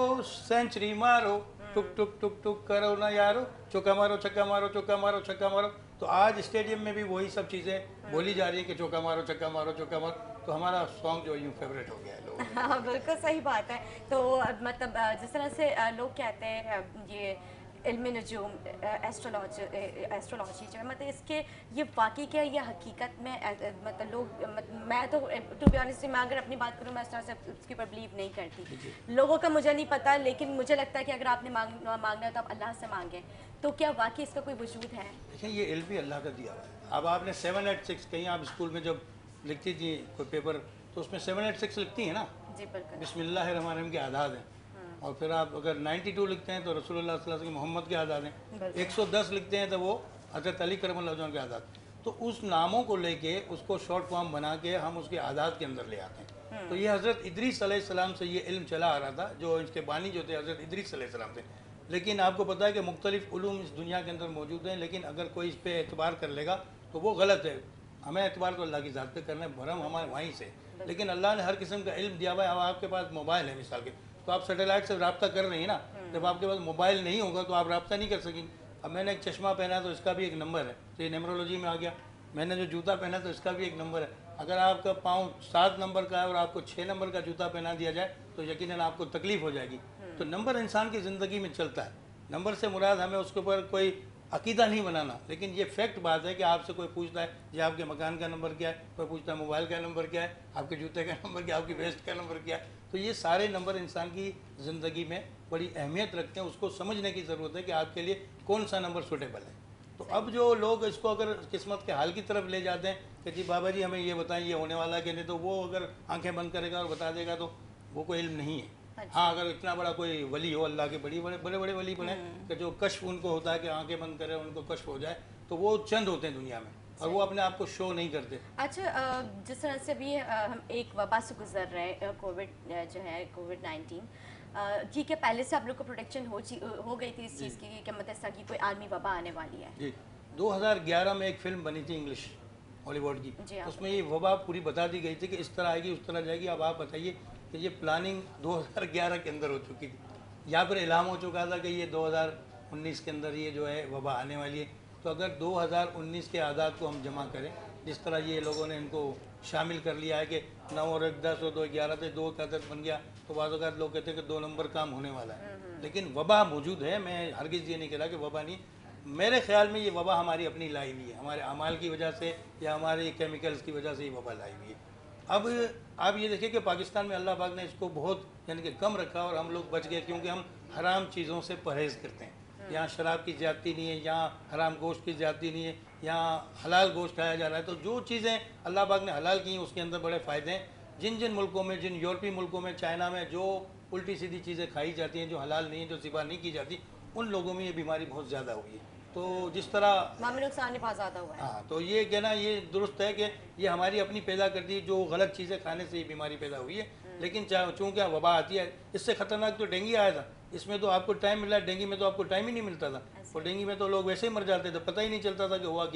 सेंचुरी मारो, टुक टुक टुक टुक करो ना यारो, चौका मारो छक्का मारो, चौका मारो छक्का मारो। तो आज स्टेडियम में भी वही सब चीज़ें बोली जा रही है कि चौका मारो छक्का मारो चौका मारो, तो हमारा सॉन्ग जो यूँ फेवरेट हो गया है लोगों का। हाँ बिल्कुल सही बात है। तो मतलब जिस तरह से लोग कहते हैं ये इल्म नजूम एस्ट्रोलॉजी एस्ट्रोलॉजी जो है मतलब इसके ये वाकई क्या है, ये हकीकत में मतलब लोग मतलब मैं तो टू बी ऑनेस्ट मैं अगर अपनी बात करूँ मैं इस तरह से उसके ऊपर बिलीव नहीं करती, लोगों का मुझे नहीं पता, लेकिन मुझे लगता है कि अगर आपने मांग मांगना है तो आप अल्लाह से मांगें, तो क्या वाकई इसका कोई वजूद है? देखिए ये इल्म भी अल्लाह का दिया हुआ है। अब आपने सेवन एट सिक्स कहीं आप स्कूल में जब लिखती थी कोई पेपर तो उसमें सेवन एट सिक्स लिखती है ना, जी बिल्कुल, बिस्मिल्लाहिर्रहमानिर्रहीम के आदाद हैं, और फिर आप अगर बानवे लिखते हैं तो रसूलुल्लाह सल्लल्लाहु अलैहि वसल्लम मोहम्मद के आदाद हैं, एक सौ दस लिखते हैं तो वो हज़रत अली करमल्लाहु वजह के आदाद। तो उस नामों को लेके उसको शॉर्ट फॉर्म बना के हम उसके आदाद के अंदर ले आते हैं। तो ये हज़रत इदरीस अलैहिस्सलाम से ये इल्म चला आ रहा था, जो इसके बानी जो थे हज़रत इदरीस अलैहिस्सलाम थे। लेकिन आपको पता है कि मुख्तलिफ उलूम इस दुनिया के अंदर मौजूद हैं, लेकिन अगर कोई इस पर एतबार कर लेगा तो वो गलत है। हमें एतबार तो अल्लाह की ज़ात पे करना है, भरम हमारे वहीं से, लेकिन अल्लाह ने हर किस्म का इल्म दिया हुआ है। अब आपके पास मोबाइल है मिसाल के, तो आप सैटेलाइट से रब्ता कर रही हैं ना, जब आपके पास मोबाइल नहीं होगा तो आप रब्ता नहीं कर सकेंगे। अब मैंने एक चश्मा पहना तो इसका भी एक नंबर है, तो ये न्यूमरोलॉजी में आ गया। मैंने जो जूता पहना तो इसका भी एक नंबर है। अगर आपका पाँव सात नंबर का है और आपको छः नंबर का जूता पहना दिया जाए तो यकीनन आपको तकलीफ हो जाएगी। तो नंबर इंसान की ज़िंदगी में चलता है। नंबर से मुराद हमें उसके ऊपर कोई अकीदा नहीं बनाना, लेकिन ये फैक्ट बात है कि आपसे कोई पूछता है जी आपके मकान का नंबर क्या है, कोई पूछता है मोबाइल का नंबर क्या है, आपके जूते का नंबर क्या है, आपकी वेस्ट का नंबर क्या है। तो ये सारे नंबर इंसान की ज़िंदगी में बड़ी अहमियत रखते हैं। उसको समझने की ज़रूरत है कि आपके लिए कौन सा नंबर सूटेबल है। तो अब जो लोग इसको अगर किस्मत के हाल की तरफ ले जाते हैं कि जी बाबा जी हमें ये बताएं ये होने वाला है कि नहीं, तो वो अगर आंखें बंद करेगा और बता देगा तो वो कोई इल्म नहीं है। हाँ अगर इतना बड़ा कोई वली हो, अल्लाह के बड़ी बड़े बड़े बड़े वली बने कि जो कश्फ उनको होता है कि आंखें बंद करें उनको कश्फ हो जाए, तो वो चंद होते हैं दुनिया में और वो अपने आप को शो नहीं करते। अच्छा, जिस तरह से अभी हम एक वबा से गुजर रहे हैं, कोविड जो है कोविड नाइन्टीन जी, के पहले से आप लोग को प्रोटेक्शन हो हो गई थी इस चीज़ की कि मतलब कि कोई आर्मी वबा आने वाली है? जी, दो हज़ार ग्यारह में एक फ़िल्म बनी थी इंग्लिश हॉलीवुड की, उसमें ये वबा पूरी बता दी गई थी कि इस तरह आएगी उस तरह जाएगी। अब आप बताइए कि ये प्लानिंग दो हज़ार ग्यारह के अंदर हो चुकी थी, या फिर ऐलान हो चुका था कि ये दो हज़ार उन्नीस के अंदर ये जो है वबा आने वाली है। तो अगर दो हज़ार उन्नीस के आदाद को हम जमा करें, जिस तरह ये लोगों ने इनको शामिल कर लिया है कि नौ और एक दस और दो ग्यारह थे, दो का आदत बन गया, तो बाद अगर लोग कहते हैं कि दो नंबर काम होने वाला है, लेकिन वबा मौजूद है। मैं हरगिज़ ये नहीं कह रहा कि वबा नहीं, मेरे ख्याल में ये वबा हमारी अपनी लाई हुई है, हमारे अमाल की वजह से या हमारे केमिकल्स की वजह से ये वबा लाई हुई है। अब आप ये देखिए कि पाकिस्तान में अल्लाह पाक ने इसको बहुत यानी कि कम रखा और हम लोग बच गए, क्योंकि हम हराम चीज़ों से परहेज़ करते हैं। यहाँ शराब की ज़्यादती नहीं है, यहाँ हराम गोश्त की ज़्यादती नहीं है, यहाँ हलाल गोश्त खाया जा रहा है। तो जो चीज़ें अल्लाह पाक ने हलाल की हैं उसके अंदर बड़े फ़ायदे हैं। जिन जिन मुल्कों में, जिन यूरोपीय मुल्कों में, चाइना में जो उल्टी सीधी चीज़ें खाई जाती हैं, जो हलाल नहीं है, जो ज़िबा नहीं की जाती, उन लोगों में ये बीमारी बहुत ज़्यादा हुई है। तो जिस तरह मामूली नुकसान बहुत ज़्यादा हुआ है। हाँ, तो ये कहना ये दुरुस्त है कि ये हमारी अपनी पैदा करती है, जो गलत चीज़ें खाने से ये बीमारी पैदा हुई है। लेकिन चूँकि वबा आती है, इससे ख़तरनाक तो डेंगू आया था, इसमें तो आपको टाइम मिला, डेंगू में तो आपको टाइम ही नहीं मिलता था, और डेंगू में तो लोग वैसे ही मर जाते थे, पता ही नहीं चलता था कि हुआ क्या है।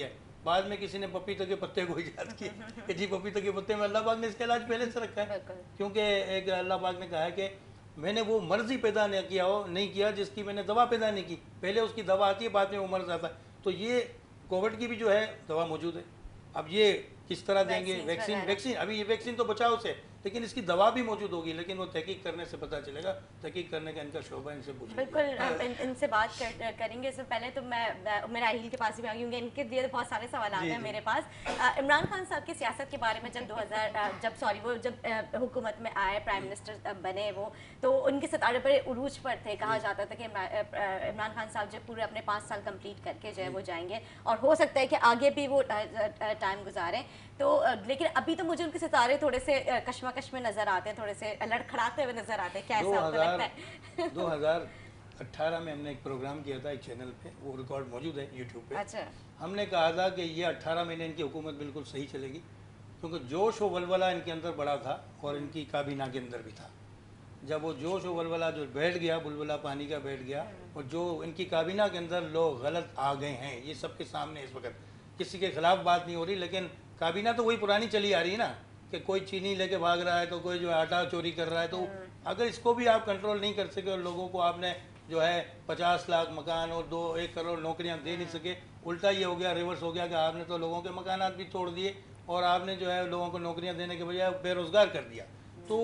बाद में किसी ने पपीते के पत्ते को ईजाद किया कि जी पपीते के पत्ते में अल्लाह पाक ने इसका इलाज पहले से रखा है, क्योंकि एक अल्लाह पाक ने कहा है कि मैंने वो मर्जी पैदा नहीं किया हो नहीं किया जिसकी मैंने दवा पैदा नहीं की, पहले उसकी दवा आती है बाद में वो मर्ज आता है। तो ये कोविड की भी जो है दवा मौजूद है, अब ये किस तरह देंगे वैक्सीन वैक्सीन अभी ये वैक्सीन तो बचाव से, लेकिन इसकी दवा भी मौजूद होगी, लेकिन वो तहकीक करने से पता चलेगा, तहकीक करने का इनका शोबा, इनसे पूछेंगे। बिल्कुल हम इन, इनसे बात कर, करेंगे। इससे पहले तो मैं मेरा अहिल के पास भी आ गई हूँ, इनके लिए बहुत सारे सवाल हैं मेरे पास। इमरान खान साहब की सियासत के बारे में जब दो हज़ार जब सॉरी वो जब हुकूमत में आए, प्राइम मिनिस्टर बने वो, तो उनके सितारे बड़े उरूज पर थे, कहा जाता था कि इमरान खान साहब जब पूरे अपने पाँच साल कंप्लीट करके जो है वो जाएंगे और हो सकता है कि आगे भी वो टाइम गुजारें। तो लेकिन अभी तो मुझे उनके सितारे थोड़े से कश्मकश में नजर आते हैं, थोड़े से लड़खड़ाते हुए नजर आते हैं, क्या ऐसा आपको लगता है? दो हज़ार अठारह में हमने एक प्रोग्राम किया था एक चैनल पे, वो रिकॉर्ड मौजूद है यूट्यूब पे। अच्छा। हमने कहा था कि ये अट्ठारह महीने इनकी हुकूमत बिल्कुल सही चलेगी, क्योंकि जोश व वलवला इनके अंदर बड़ा था और इनकी काबीना के अंदर भी था। जब वो जोश व वलवला जो बैठ गया, बुलबुला पानी का बैठ गया, और जो इनकी काबीना के अंदर लोग गलत आ गए हैं, ये सबके सामने इस वक्त किसी के खिलाफ बात नहीं हो रही, लेकिन काबीना तो वही पुरानी चली आ रही है ना, कि कोई चीनी लेके भाग रहा है तो कोई जो है आटा चोरी कर रहा है। तो अगर इसको भी आप कंट्रोल नहीं कर सके और लोगों को आपने जो है पचास लाख मकान और दो एक करोड़ नौकरियां दे नहीं सके, उल्टा ये हो गया, रिवर्स हो गया कि आपने तो लोगों के मकानात भी तोड़ दिए और आपने जो है लोगों को नौकरियां देने के बजाय बेरोज़गार कर दिया। तो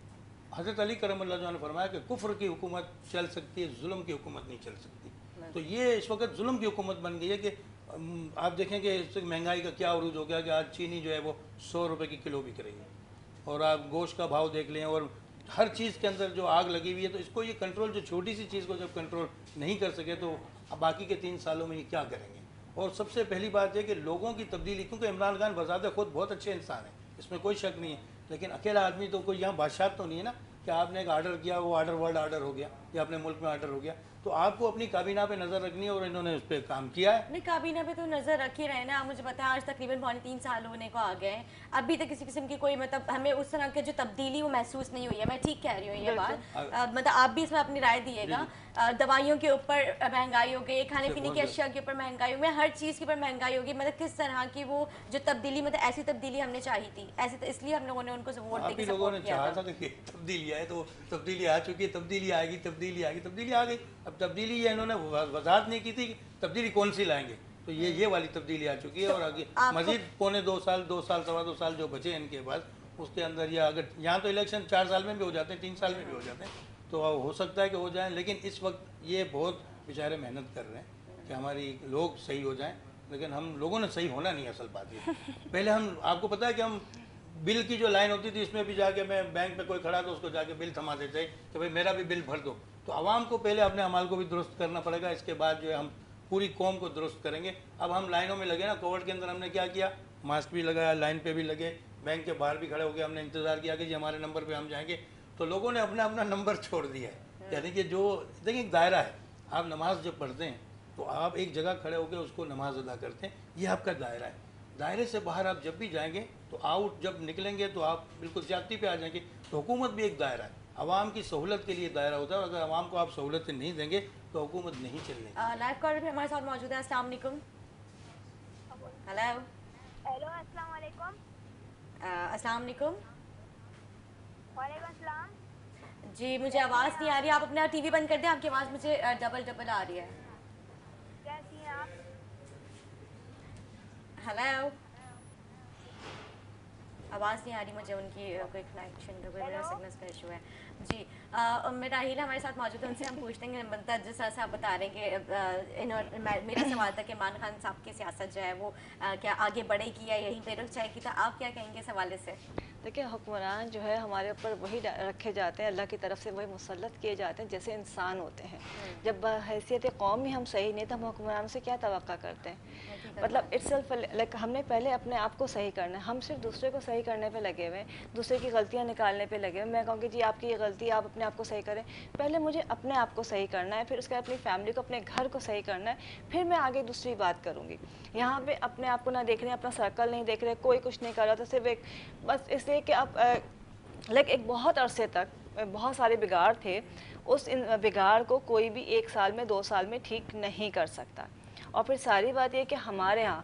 हज़रत अली करमल्लाहु वजहहु ने फरमाया कि कुफ्र की हुकूमत चल सकती है, जुल्म की हुकूमत नहीं चल सकती। तो ये इस वक्त जुल्म की हुकूमत बन गई है कि आप देखें कि इस महंगाई का क्या अरूज हो गया कि आज चीनी जो है वो सौ रुपये की किलो बिक रही है, और आप गोश्त का भाव देख लें, और हर चीज़ के अंदर जो आग लगी हुई है। तो इसको ये कंट्रोल, जो छोटी सी चीज़ को जब कंट्रोल नहीं कर सके तो अब बाकी के तीन सालों में ये क्या करेंगे। और सबसे पहली बात है कि लोगों की तब्दीली, क्योंकि इमरान खान बज़ाते खुद बहुत अच्छे इंसान हैं, इसमें कोई शक नहीं है, लेकिन अकेला आदमी तो कोई यहाँ बादशाह तो नहीं है ना कि आपने एक आर्डर किया, वो आर्डर वर्ल्ड आर्डर हो गया या अपने मुल्क में आर्डर हो गया। तो आपको अपनी काबीना पे नज़र रखनी है और इन्होंने उस पर काम किया है। नहीं, काबीना पे तो नज़र रख ही रहे ना। मुझे पता है आज तकरीबन पौने तीन साल होने को आ गए हैं, अभी तक किसी किस्म की कोई मतलब हमें उस तरह की जो तब्दीली वो महसूस नहीं हुई है। मैं ठीक कह रही हूँ ये बात, मतलब आप भी इसमें अपनी राय दिएगा। दवाइयों के ऊपर महंगाई हो गई, खाने पीने की अशिया के ऊपर महंगाई हो गई, हर चीज़ के ऊपर महंगाई होगी। मतलब किस तरह की वो जो तब्दीली, मतलब ऐसी तब्दीली हमने चाही थी, ऐसी तो इसलिए हम लोगों ने उनको वोट देकर सपोर्ट किया था कि तब्दीली आए, तो तब्दीली आ चुकी है, तब्दीली आएगी, तब्दीली आएगी, तब्दीली आ गई। अब तब्दीली ये इन्होंने वजाहत नहीं की थी तब्दीली कौन सी लाएंगे, तो ये ये वाली तब्दीली आ चुकी है। और आगे मजीद पौने दो साल दो साल सवा दो साल जो बचे इनके पास, उसके अंदर ये अगर यहाँ तो इलेक्शन चार साल में भी हो जाते हैं, तीन साल में भी हो जाते हैं, तो हो सकता है कि हो जाएं। लेकिन इस वक्त ये बहुत बेचारे मेहनत कर रहे हैं कि हमारी लोग सही हो जाएं, लेकिन हम लोगों ने सही होना नहीं। असल बात ये पहले हम, आपको पता है कि हम बिल की जो लाइन होती थी इसमें भी जाके मैं बैंक पे कोई खड़ा तो उसको जाके बिल थमा देते कि भाई मेरा भी बिल भर दो। तो आवाम को पहले अपने अमाल को भी दुरुस्त करना पड़ेगा, इसके बाद जो है हम पूरी कौम को दुरुस्त करेंगे। अब हम लाइनों में लगे ना, कोविड के अंदर हमने क्या किया, मास्क भी लगाया, लाइन पे भी लगे, बैंक के बाहर भी खड़े हो गए, हमने इंतज़ार किया कि जी हमारे नंबर पे हम जाएंगे। तो लोगों ने अपना अपना नंबर छोड़ दिया है। यानी कि जो देखिए एक दायरा है, आप नमाज जब पढ़ते हैं तो आप एक जगह खड़े होकर उसको नमाज अदा करते हैं, ये आपका दायरा है। दायरे से बाहर आप जब भी जाएंगे तो आउट जब निकलेंगे तो आप बिल्कुल ज़्यादती पे आ जाएंगे। तो हुकूमत भी एक दायरा है, आवाम की सहूलत के लिए दायरा होता है, और अगर आवाम को आप सहूलतें नहीं देंगे तो हुकूमत नहीं चलने। लाइव कॉल पे हमारे साथ मौजूद है। अस्सलाम वालेकुम। हेलो हेलो, अस्सलाम वालेकुम। अस्सलाम वालेकुम। वालेकुम अस्सलाम। जी मुझे आवाज़ नहीं आ रही, आप अपना टीवी बंद कर दें, आपकी आवाज़ मुझे डबल डबल आ रही है। कैसी हैं आप? हेलो, आवाज़ नहीं आ रही मुझे उनकी, कोई कनेक्शन का कोई मेरा सिग्नल का इशू है। जी आ, मेरा हीला हमारे साथ मौजूद है, उनसे हम पूछते हैं कि मतलब जिस तरह से आप बता रहे हैं कि इन मेरा सवाल था कि इमरान खान साहब की सियासत जो है वो आ, क्या आगे बढ़ेगी या यहीं पे रुक जाएगी, तो आप क्या कहेंगे इस हवाले से? देखिए हुक्मरान जो है हमारे ऊपर वही रखे जाते हैं, अल्लाह की तरफ से वही मुसल्लत किए जाते हैं जैसे इंसान होते हैं। जब हैसियत कौम ही हम सही नहीं तो हम हुक्मरानों से क्या तवक्का करते हैं? मतलब इट्सल्फ लाइक हमने पहले अपने आप को सही करना है, हम सिर्फ दूसरे को सही करने पे लगे हुए हैं, दूसरे की गलतियां निकालने पे लगे हुए। मैं कहूँगी जी आपकी ये गलती, आप अपने आप को सही करें। पहले मुझे अपने आप को सही करना है, फिर उसके बाद अपनी फैमिली को, अपने घर को सही करना है, फिर मैं आगे दूसरी बात करूँगी। यहाँ पे अपने आप को ना देख रहे हैं, अपना सर्कल नहीं देख रहे, कोई कुछ नहीं कर रहा, तो सिर्फ एक बस इसलिए कि आप लाइक एक बहुत अरसे तक बहुत सारे बिगाड़ थे, उस इन बिगाड़ को कोई भी एक साल में दो साल में ठीक नहीं कर सकता। और फिर सारी बात ये कि हमारे यहाँ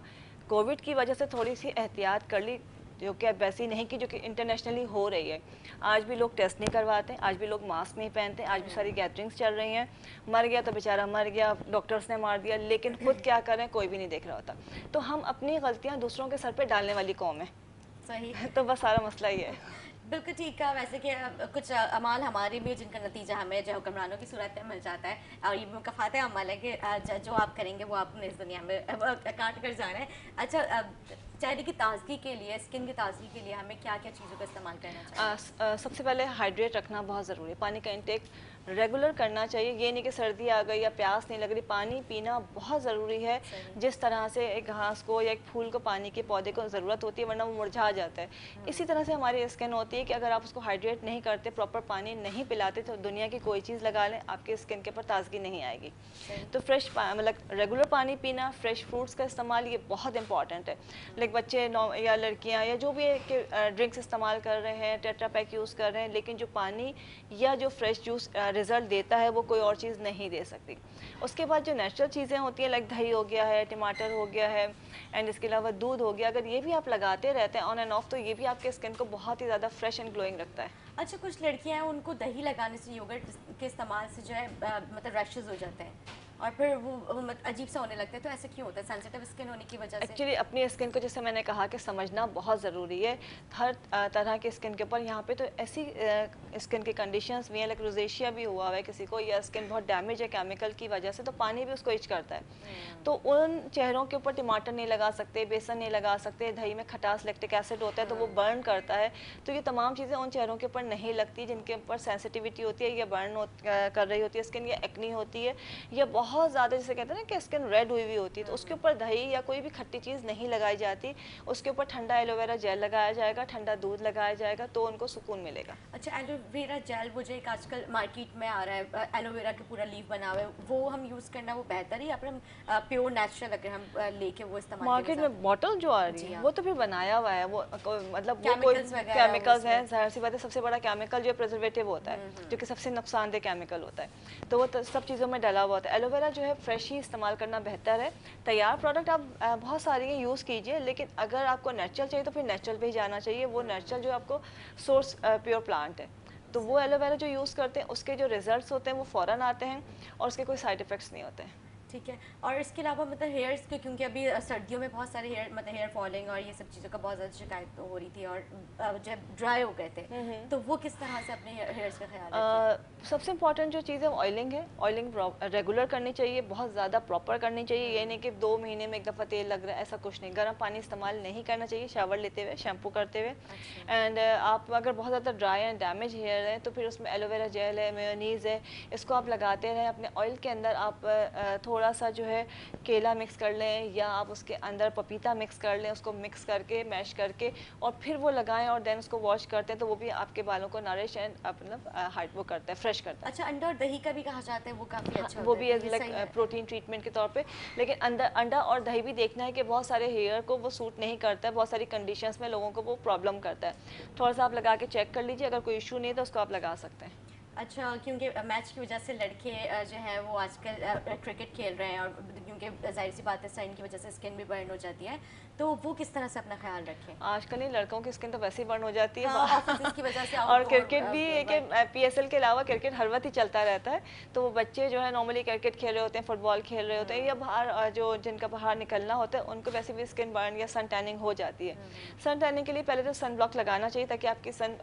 कोविड की वजह से थोड़ी सी एहतियात कर ली, जो कि अब वैसी नहीं की जो कि इंटरनेशनली हो रही है। आज भी लोग टेस्ट नहीं करवाते हैं, आज भी लोग मास्क नहीं पहनते, आज भी सारी गैदरिंग्स चल रही हैं। मर गया तो बेचारा मर गया, डॉक्टर्स ने मार दिया, लेकिन खुद क्या करें कोई भी नहीं देख रहा होता। तो हम अपनी गलतियाँ दूसरों के सर पे डालने वाली कौम है। सही तो बस सारा मसला ही है। बिल्कुल ठीक है। वैसे कि कुछ अमाल हमारे भी जिनका नतीजा हमें जो हुक्मरानों की सूरत में मिल जाता है, और ये मुकफ़ात अमल है कि जो आप करेंगे वो आपने इस दुनिया में काट कर जाना है। अच्छा, चेहरे की ताज़गी के लिए, स्किन की ताज़गी के लिए हमें क्या क्या चीज़ों का इस्तेमाल करना चाहिए? सबसे पहले हाइड्रेट रखना बहुत ज़रूरी है, पानी का इंटेक रेगुलर करना चाहिए। ये नहीं कि सर्दी आ गई या प्यास नहीं लग रही, पानी पीना बहुत ज़रूरी है। जिस तरह से एक घास को या एक फूल को पानी के पौधे को ज़रूरत होती है वरना वो मुरझा जाता है, इसी तरह से हमारी स्किन होती है कि अगर आप उसको हाइड्रेट नहीं करते, प्रॉपर पानी नहीं पिलाते, तो दुनिया की कोई चीज़ लगा लें आपके स्किन के ऊपर ताजगी नहीं आएगी। तो फ्रेश मतलब रेगुलर पानी पीना, फ्रेश फ्रूट्स का इस्तेमाल, ये बहुत इंपॉर्टेंट है। लाइक बच्चे या लड़कियाँ या जो भी ड्रिंक्स इस्तेमाल कर रहे हैं, टेट्रा पैक यूज़ कर रहे हैं, लेकिन जो पानी या जो फ्रेश जूस रिज़ल्ट देता है वो कोई और चीज़ नहीं दे सकती। उसके बाद जो नेचुरल चीज़ें होती हैं, लाइक दही हो गया है, टमाटर हो गया है, एंड इसके अलावा दूध हो गया, अगर ये भी आप लगाते रहते हैं ऑन एंड ऑफ, तो ये भी आपके स्किन को बहुत ही ज़्यादा फ्रेश एंड ग्लोइंग रखता है। अच्छा, कुछ लड़कियां हैं उनको दही लगाने से, योगर्ट के इस्तेमाल से जो है मतलब रैशेस हो जाते हैं और फिर वो, वो अजीब सा होने लगता है, तो ऐसा क्यों होता है? सेंसिटिव स्किन होने की वजह से? एक्चुअली अपनी स्किन को, जैसे मैंने कहा कि समझना बहुत ज़रूरी है। हर तरह के स्किन के ऊपर यहाँ पे तो ऐसी स्किन की कंडीशंस भी हैं, लाइक रोजेशिया भी हुआ है किसी को, या स्किन बहुत डैमेज है केमिकल की वजह से, तो पानी भी उसको इच करता है। तो उन चेहरों के ऊपर टमाटर नहीं लगा सकते, बेसन नहीं लगा सकते, दही में खटास लैक्टिक एसिड होता है तो वो बर्न करता है। तो ये तमाम चीज़ें उन चेहरों के ऊपर नहीं लगती जिनके ऊपर सेंसिटिविटी होती है या बर्न कर रही होती है स्किन, या एक्नी होती है, या बहुत ज़्यादा जैसे कहते हैं ना कि स्किन रेड हुई हुई होती है, तो उसके ऊपर दही या कोई भी खट्टी चीज़ नहीं लगाई जाती। उसके ऊपर ठंडा एलोवेरा जेल लगाया जाएगा, ठंडा दूध लगाया जाएगा, तो उनको सुकून मिलेगा। अच्छा, एलोवेरा जेल वो जो एक आजकल मार्केट में आ रहा है, एलोवेरा के पूरा लीफ बना हुआ है, वो हम यूज़ करना वो बेहतर है या फिर हम प्योर नेचुरल अगर हम लेके वो इस्तेमाल? मार्केट में बॉटल जो आ रही है वो तो फिर बनाया हुआ है, वो मतलब वो कोई केमिकल्स हैं, जाहिर सी बात है। सबसे बड़ा केमिकल जो प्रिजर्वेटिव होता है, जो कि सबसे नुकसानदेह केमिकल होता है, तो वो सब चीज़ों में डाला हुआ होता है। एलोवेरा जो है फ्रेश ही इस्तेमाल करना बेहतर है। तैयार प्रोडक्ट आप बहुत सारी यूज़ कीजिए, लेकिन अगर आपको नेचुरल चाहिए तो फिर नेचुरल पे ही जाना चाहिए। वो नेचुरल जो आपको सोर्स प्योर प्लांट है, तो वो एलोवेरा जो यूज़ करते हैं उसके जो रिजल्ट्स होते हैं वो फ़ौरन आते हैं और उसके कोई साइड इफ़ेक्ट्स नहीं होते हैं। ठीक है। और इसके अलावा मतलब हेयर्स के, क्योंकि अभी सर्दियों में बहुत सारे हेयर मतलब हेयर फॉलिंग और ये सब चीज़ों का बहुत ज़्यादा शिकायत हो रही थी और जब ड्राई हो गए थे, तो वो किस तरह से अपने हेयर्स का ख्याल रखें? सबसे इंपॉर्टेंट जो चीज़ है ऑयलिंग है। ऑयलिंग रेगुलर करनी चाहिए, बहुत ज़्यादा प्रॉपर करनी चाहिए। ये नहीं कि दो महीने में एक दफ़ा तेल लग रहा है, ऐसा कुछ नहीं। गर्म पानी इस्तेमाल नहीं करना चाहिए शावर लेते हुए, शैम्पू करते हुए। एंड आप अगर बहुत ज़्यादा ड्राई एंड डैमेज हेयर है तो फिर उसमें एलोवेरा जेल है, मेयोनीज़ है, इसको आप लगाते रहें। अपने ऑयल के अंदर आप थोड़ा सा जो है केला मिक्स कर लें या आप उसके अंदर पपीता मिक्स कर लें, उसको मिक्स करके मैश करके और फिर वो लगाएं और देन उसको वॉश करते हैं, तो वो भी आपके बालों को नरिश एंड मतलब हाइट वो करता है, फ्रेश करता है। अच्छा, अंडा और दही का भी कहा जाता है, वो काफ़ी अच्छा वो भी लाइक प्रोटीन ट्रीटमेंट के तौर पे। लेकिन अंदर अंडा और दही भी देखना है कि बहुत सारे हेयर को वो सूट नहीं करता है, बहुत सारी कंडीशंस में लोगों को वो प्रॉब्लम करता है। थोड़ा सा आप लगा के चेक कर लीजिए, अगर कोई इशू नहीं है तो उसको आप लगा सकते हैं। अच्छा, क्योंकि मैच की वजह से लड़के जो है वो आजकल क्रिकेट खेल रहे हैं और क्योंकि जाहिर सी बात है सन की वजह से स्किन भी बर्न हो जाती है, तो वो किस तरह से अपना ख्याल रखें? आजकल ही लड़कों की स्किन तो वैसे ही बर्न हो जाती है, हाँ, ऑफिस की वजह से और क्रिकेट भी एक पीएसएल के अलावा क्रिकेट हर वक्त ही चलता रहता है, तो वो बच्चे जो है नॉर्मली क्रिकेट खेल रहे होते हैं, फुटबॉल खेल रहे होते हैं या बाहर जो जिनका बाहर निकलना होता है उनको वैसे भी स्किन बर्न या सन टैनिंग हो जाती है। सन टैनिंग के लिए पहले तो सन ब्लॉक लगाना चाहिए ताकि आपकी सन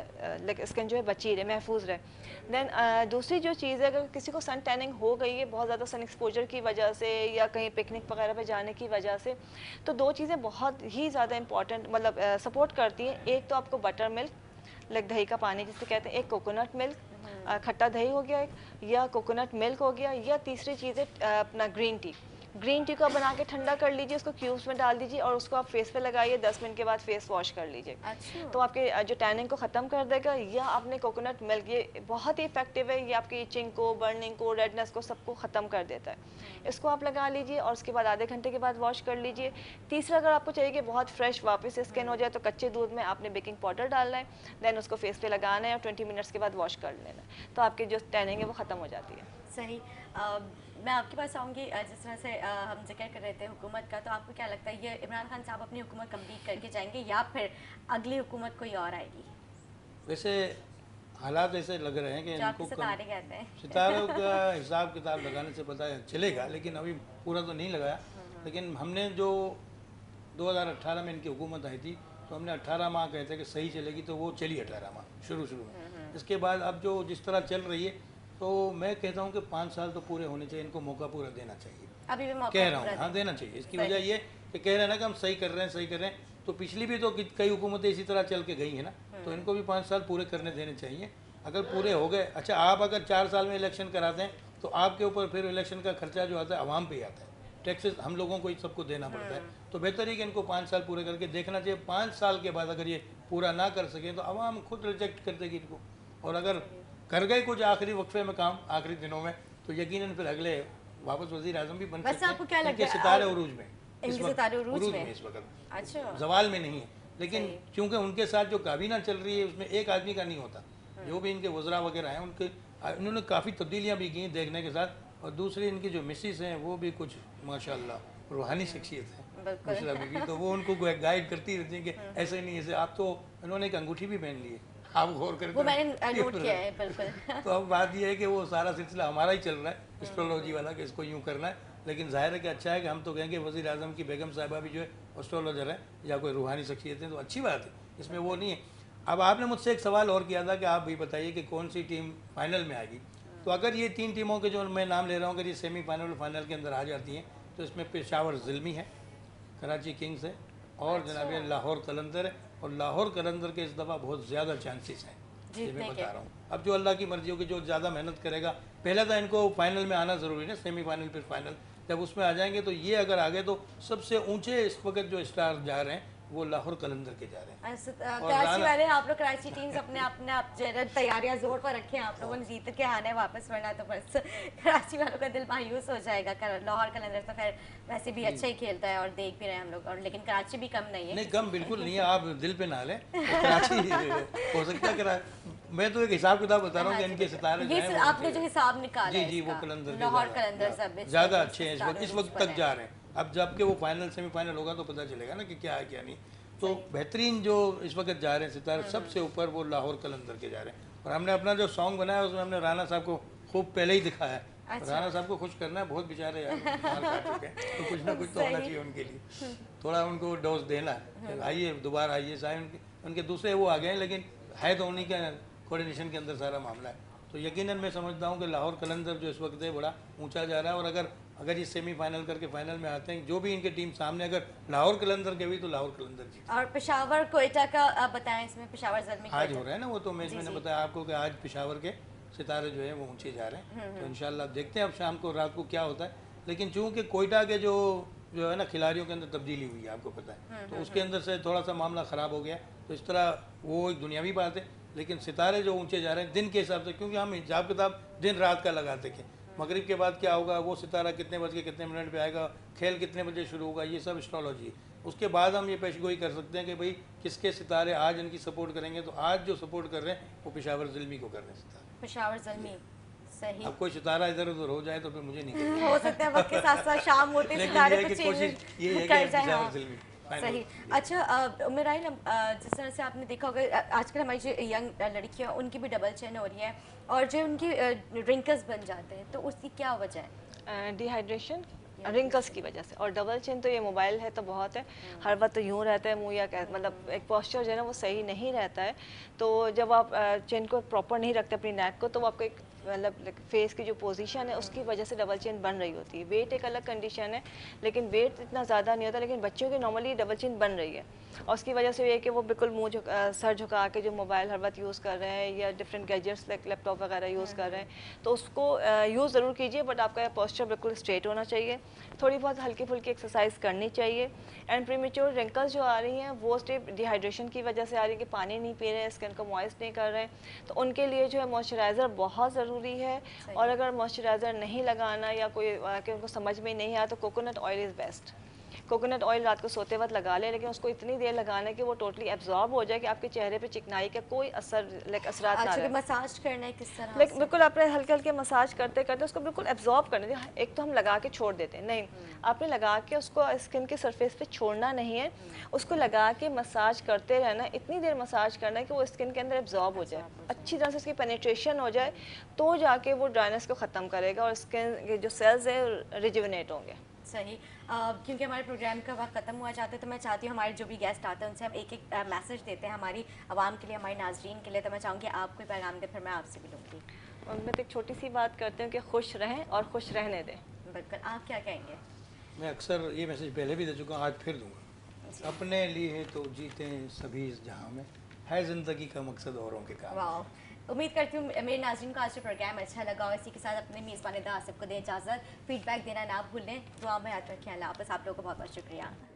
स्किन जो है बची रहे, महफूज रहे। देन दूसरी जो चीज़ है, अगर किसी को सन टैनिंग हो गई है बहुत ज़्यादा सन एक्सपोजर की वजह से या कहीं पिकनिक वगैरह पे जाने की वजह से, तो दो चीज़ें बहुत ही ज़्यादा इंपॉर्टेंट मतलब सपोर्ट करती हैं। एक तो आपको बटर मिल्क, लाइक दही का पानी जिसे कहते हैं, एक कोकोनट मिल्क, खट्टा दही हो गया एक, या कोकोनट मिल्क हो गया, या तीसरी चीज़ है अपना ग्रीन टी। ग्रीन टी को बना के ठंडा कर लीजिए, उसको क्यूब्स में डाल दीजिए और उसको आप फेस पे लगाइए, दस मिनट के बाद फेस वॉश कर लीजिए। अच्छा। तो आपके जो टैनिंग को ख़त्म कर देगा। या आपने कोकोनट मिल्क, ये बहुत ही इफेक्टिव है, ये आपकी इचिंग को, बर्निंग को, रेडनेस को, सबको ख़त्म कर देता है। इसको आप लगा लीजिए और उसके बाद आधे घंटे के बाद वॉश कर लीजिए। तीसरा, अगर आपको चाहिए कि बहुत फ्रेश वापस स्किन हो जाए तो कच्चे दूध में आपने बेकिंग पाउडर डालना है, देन उसको फेस पे लगाना है और ट्वेंटी मिनट्स के बाद वॉश कर लेना है, तो आपकी जो टैनिंग है वो ख़त्म हो जाती है। सही अ, मैं आपके पास आऊँगी अ, जिस तरह से अ, हम जिक्र कर रहे थे हुकूमत का, तो आपको क्या लगता है ये इमरान खान साहब अपनी हुकूमत कंप्लीट करके जाएंगे या फिर अगली हुकूमत कोई और आएगी? वैसे हालात ऐसे लग रहे हैं कि जो आपके इनको सितारे कहते हैं। सितारों का हिसाब किताब लगाने से पता चलेगा, लेकिन अभी पूरा तो नहीं लगाया। लेकिन हमने जो दो हज़ार अठारह में इनकी हुकूमत आई थी तो हमने अठारह माह कहते कि सही चलेगी, तो वो चली अठारह माह शुरू शुरू में। इसके बाद अब जो जिस तरह चल रही है, तो मैं कहता हूँ कि पाँच साल तो पूरे होने चाहिए, इनको मौका पूरा देना चाहिए। अभी भी मौका कह रहा पूरा हूँ, हाँ दें। देना चाहिए। इसकी वजह ये कि कह रहे हैं ना कि हम सही कर रहे हैं सही कर रहे हैं, तो पिछली भी तो कि- कई हुकूमतें इसी तरह चल के गई हैं ना, तो इनको भी पाँच साल पूरे करने देने चाहिए। अगर पूरे हो गए, अच्छा आप अगर चार साल में इलेक्शन कराते हैं तो आपके ऊपर फिर इलेक्शन का खर्चा जो आता है आवाम पे ही आता है, टैक्सेस हम लोगों को ही सबको देना पड़ता है। तो बेहतर है कि इनको पाँच साल पूरे करके देखना चाहिए। पाँच साल के बाद अगर ये पूरा ना कर सकें तो आवाम खुद रिजेक्ट कर देगी इनको, और अगर कर गए कुछ आखिरी वक्फे में काम आखिरी दिनों में, तो यकीनन फिर अगले वापस वजीर आजम भी बन वैसे सकते हैं। आपको क्या इनके लगता है सितारे आप- उरूज में, इस इनके वक्त सितारे उरूज में? इस वक्त अच्छा, जवाल में नहीं है, लेकिन क्योंकि उनके साथ जो काबीना चल रही है उसमें एक आदमी का नहीं होता, जो भी इनके वज़रा वगैरह हैं उनके उन्होंने काफ़ी तब्दीलियाँ भी की हैं देखने के साथ। और दूसरी इनकी जो मिसिस हैं वो भी कुछ माशाल्लाह रूहानी शख्सियत है बुशरा बीबी, तो वो उनको गाइड करती रहती है कि ऐसे नहीं ऐसे। आप तो इन्होंने एक अंगूठी भी पहन ली है, आप गौर करते वो मैंने नोट किया है बिल्कुल। तो अब बात यह है कि वो सारा सिलसिला हमारा ही चल रहा है एस्ट्रोलॉजी वाला कि इसको यूँ करना है। लेकिन जाहिर है कि अच्छा है कि हम तो कहेंगे वज़ीर आज़म की बेगम साहिबा भी जो है एस्ट्रोलॉजर है या कोई रूहानी शख्सियत है, तो अच्छी बात है, इसमें वो नहीं है। अब आपने मुझसे एक सवाल और किया था कि आप भी बताइए कि कौन सी टीम फाइनल में आएगी। तो अगर ये तीन टीमों के जो मैं नाम ले रहा हूँ अगर ये सेमीफाइनल और फाइनल के अंदर आ जाती हैं, तो इसमें पेशावर ज़िल्मी है, कराची किंग्स है और जनाब लाहौर कलंदर है। और लाहौर कलंदर के इस दफ़ा बहुत ज़्यादा चांसेस हैं, ये मैं बता रहा हूँ। अब जो अल्लाह की मर्जी होगी, जो ज़्यादा मेहनत करेगा, पहले तो इनको फाइनल में आना ज़रूरी है, सेमीफाइनल फिर फाइनल, जब उसमें आ जाएंगे तो ये अगर आ गए तो सबसे ऊँचे इस वक्त जो स्टार जा रहे हैं वो लाहौर कलंदर के जा रहे हैं। ऐसे, अ, कराची वाले आप लोग कराची टीम्स अपने अपने आप तैयारियां जोर पर रखें, आप लोगों ने जीत के आना है वापस, वरना तो बस कराची वालों का दिल मायूस हो जाएगा। लाहौर कलंदर तो खैर वैसे भी अच्छा ही खेलता है और देख भी रहे हैं हम लोग, और लेकिन कराची भी कम नहीं है। नहीं कम बिल्कुल नहीं है, आप दिल पे ना लें, कराची हो सकता है करा मैं तो एक हिसाब किताब बता रहा हूँ कि इनके सितारे ये सिर्फ आपने जो हिसाब निकाला जी है जी वो इसका, कलंदर लाहौर कलंदर सब इस ज़्यादा वक्त अच्छे हैं इस स्टार वक्त इस उरूज वक्त पर तक है। जा रहे हैं। अब जबकि वो फाइनल सेमीफाइनल होगा तो पता चलेगा ना कि क्या है क्या नहीं। तो बेहतरीन जो इस वक्त जा रहे हैं सितारे सबसे ऊपर वो लाहौर कलंदर के जा रहे हैं। और हमने अपना जो सॉन्ग बनाया उसमें हमने राना साहब को खूब पहले ही दिखाया है। अच्छा। राना साहब को खुश करना है, बहुत बेचारे यार मार खा चुके हैं, तो कुछ ना कुछ तो होना चाहिए उनके लिए, थोड़ा उनको डोज देना है। आइए दोबारा आइए साहब, उनके उनके दूसरे वो आ गए हैं, लेकिन है तो उन्हीं के कोऑर्डिनेशन के अंदर सारा मामला है। तो यकीनन मैं समझता हूँ कि लाहौर कलंदर जो इस वक्त है बड़ा ऊंचा जा रहा है। और अगर अगर ये सेमीफाइनल करके फाइनल में आते हैं, जो भी इनके टीम सामने अगर लाहौर कलंदर के भी, तो लाहौर कलंदर जीत। और पेशावर कोयटा का आप बताएं, इसमें पेशावर ज़ल्मी आज हो रहा है ना वो, तो मैच मैंने बताया आपको कि आज पेशावर के सितारे जो है वो ऊंचे जा रहे हैं। तो इंशाल्लाह देखते हैं अब शाम को रात को क्या होता है। लेकिन चूँकि कोयटा के जो जो है ना खिलाड़ियों के अंदर तब्दीली हुई है, आपको पता है, तो उसके अंदर से थोड़ा सा मामला ख़राब हो गया। तो इस तरह वो एक दुनियावी बात है, लेकिन सितारे जो ऊंचे जा रहे हैं दिन के हिसाब से, क्योंकि हम हिसाब किताब दिन रात का लगाते थे, मगरिब के बाद क्या होगा, वो सितारा कितने बज के कितने मिनट पे आएगा, खेल कितने बजे शुरू होगा, ये सब एस्ट्रोलॉजी है। उसके बाद हम ये पेशगोई कर सकते हैं कि भाई किसके सितारे आज इनकी सपोर्ट करेंगे। तो आज जो सपोर्ट कर रहे हैं वो पेशावर ज़िल्मी को कर रहे हैं सितारे। पेशावर ज़ल्मी सही। अब कोई सितारा इधर उधर हो जाए तो फिर मुझे नहीं हो सकता है वक्त के साथ साथ शाम होते लेकिन सितारे ये है कुछ कि चेंज कोशिश ये है कर कि जाए। पेशावर हाँ। ज़िल्मी final सही। होती है। अच्छा अ, उमराइल, अ, जिस तरह से आपने देखा होगा अ, आजकल हमारी जो यंग लड़कियां उनकी भी डबल चेन हो रही है और जो उनकी रिंकल्स बन जाते हैं, तो उसकी क्या वजह है? डिहाइड्रेशन रिंकल्स की वजह से। और डबल चिन तो ये मोबाइल है तो बहुत है, हर वक्त यूँ रहता है मुँह, या क्या मतलब एक पोस्चर जो है ना वो सही नहीं रहता है। तो जब आप चिन को प्रॉपर नहीं रखते अपनी नेक को, तो वो आपको एक मतलब फेस की जो पोजीशन है उसकी वजह से डबल चिन बन रही होती है। वेट एक अलग कंडीशन है, लेकिन वेट इतना ज़्यादा नहीं होता, लेकिन बच्चों की नॉर्मली डबल चिन बन रही है। और उसकी वजह से ये है कि वो बिल्कुल मुँह झुका सर झुका के जो मोबाइल हर वक्त यूज़ कर रहे हैं या डिफरेंट गैजेट्स लाइक लैपटॉप वगैरह यूज़ कर रहे हैं, तो उसको यूज़ ज़रूर कीजिए, बट आपका पोस्चर बिल्कुल स्ट्रेट होना चाहिए। थोड़ी बहुत हल्की फुल्की एक्सरसाइज करनी चाहिए। एंड प्रीमेच्योर रिंकल्स जो आ रही हैं वो सिर्फ डिहाइड्रेशन की वजह से आ रही है कि पानी नहीं पी रहे हैं, स्किन को मॉइस्ट नहीं कर रहे हैं, तो उनके लिए जो है मॉइस्चराइज़र बहुत ज़रूरी है। और अगर मॉइस्चराइज़र नहीं लगाना या कोई कि उनको समझ में नहीं आया, तो coconut oil is best. Coconut oil रात को सोते वक्त लगा लें, लेकिन उसको इतनी देर लगाना है कि वो टोटली एब्जॉर्ब हो जाए कि आपके चेहरे पे चिकनाई का कोई असर लाइक असरात ना रहे। मसाज करना है किस तरह? लाइक बिल्कुल आपने हल्के हल्के मसाज करते करते उसको बिल्कुल एब्जॉर्ब करने दें। एक तो हम लगा के छोड़ देते हैं, नहीं, आपने लगा के उसको स्किन के सरफेस पे छोड़ना नहीं है, उसको लगा के मसाज करते रहना, इतनी देर मसाज करना है कि वो स्किन के अंदर एब्जॉर्ब हो जाए, अच्छी तरह से उसकी पेनिट्रेशन हो जाए, तो जाके वो ड्राइनेस को ख़त्म करेगा और स्किन के जो सेल्स है रिजुविनेट होंगे। सही, क्योंकि हमारे प्रोग्राम का वक्त ख़त्म हुआ चाहता है तो मैं चाहती हूँ हमारे जो भी गेस्ट आते हैं उनसे हम एक एक मैसेज देते हैं हमारी आवाम के लिए, हमारे नाजरीन के लिए, तो मैं चाहूँगी आप कोई पैगाम दें, फिर मैं आपसे भी लूँगी। मैं तो एक छोटी सी बात करती हूँ कि खुश रहें और खुश रहने दें। बिल्कुल, आप क्या कहेंगे? मैं अक्सर ये मैसेज पहले भी दे चुका हूँ, आज फिर दूँगा। अपने लिए तो जीते हैं सभी इस जहाँ में, है ज़िंदगी का मकसद औरों के काम। वाह, उम्मीद करती हूँ मेरे नाज़रीन को आज का प्रोग्राम अच्छा लगा और इसी के साथ अपने मेज़बान एदा आसिफ को दें इजाज़त। फीडबैक देना ना भूलें, दुआ में याद रखें। अल्लाह हाफ़िज़। आप लोगों को बहुत बहुत शुक्रिया।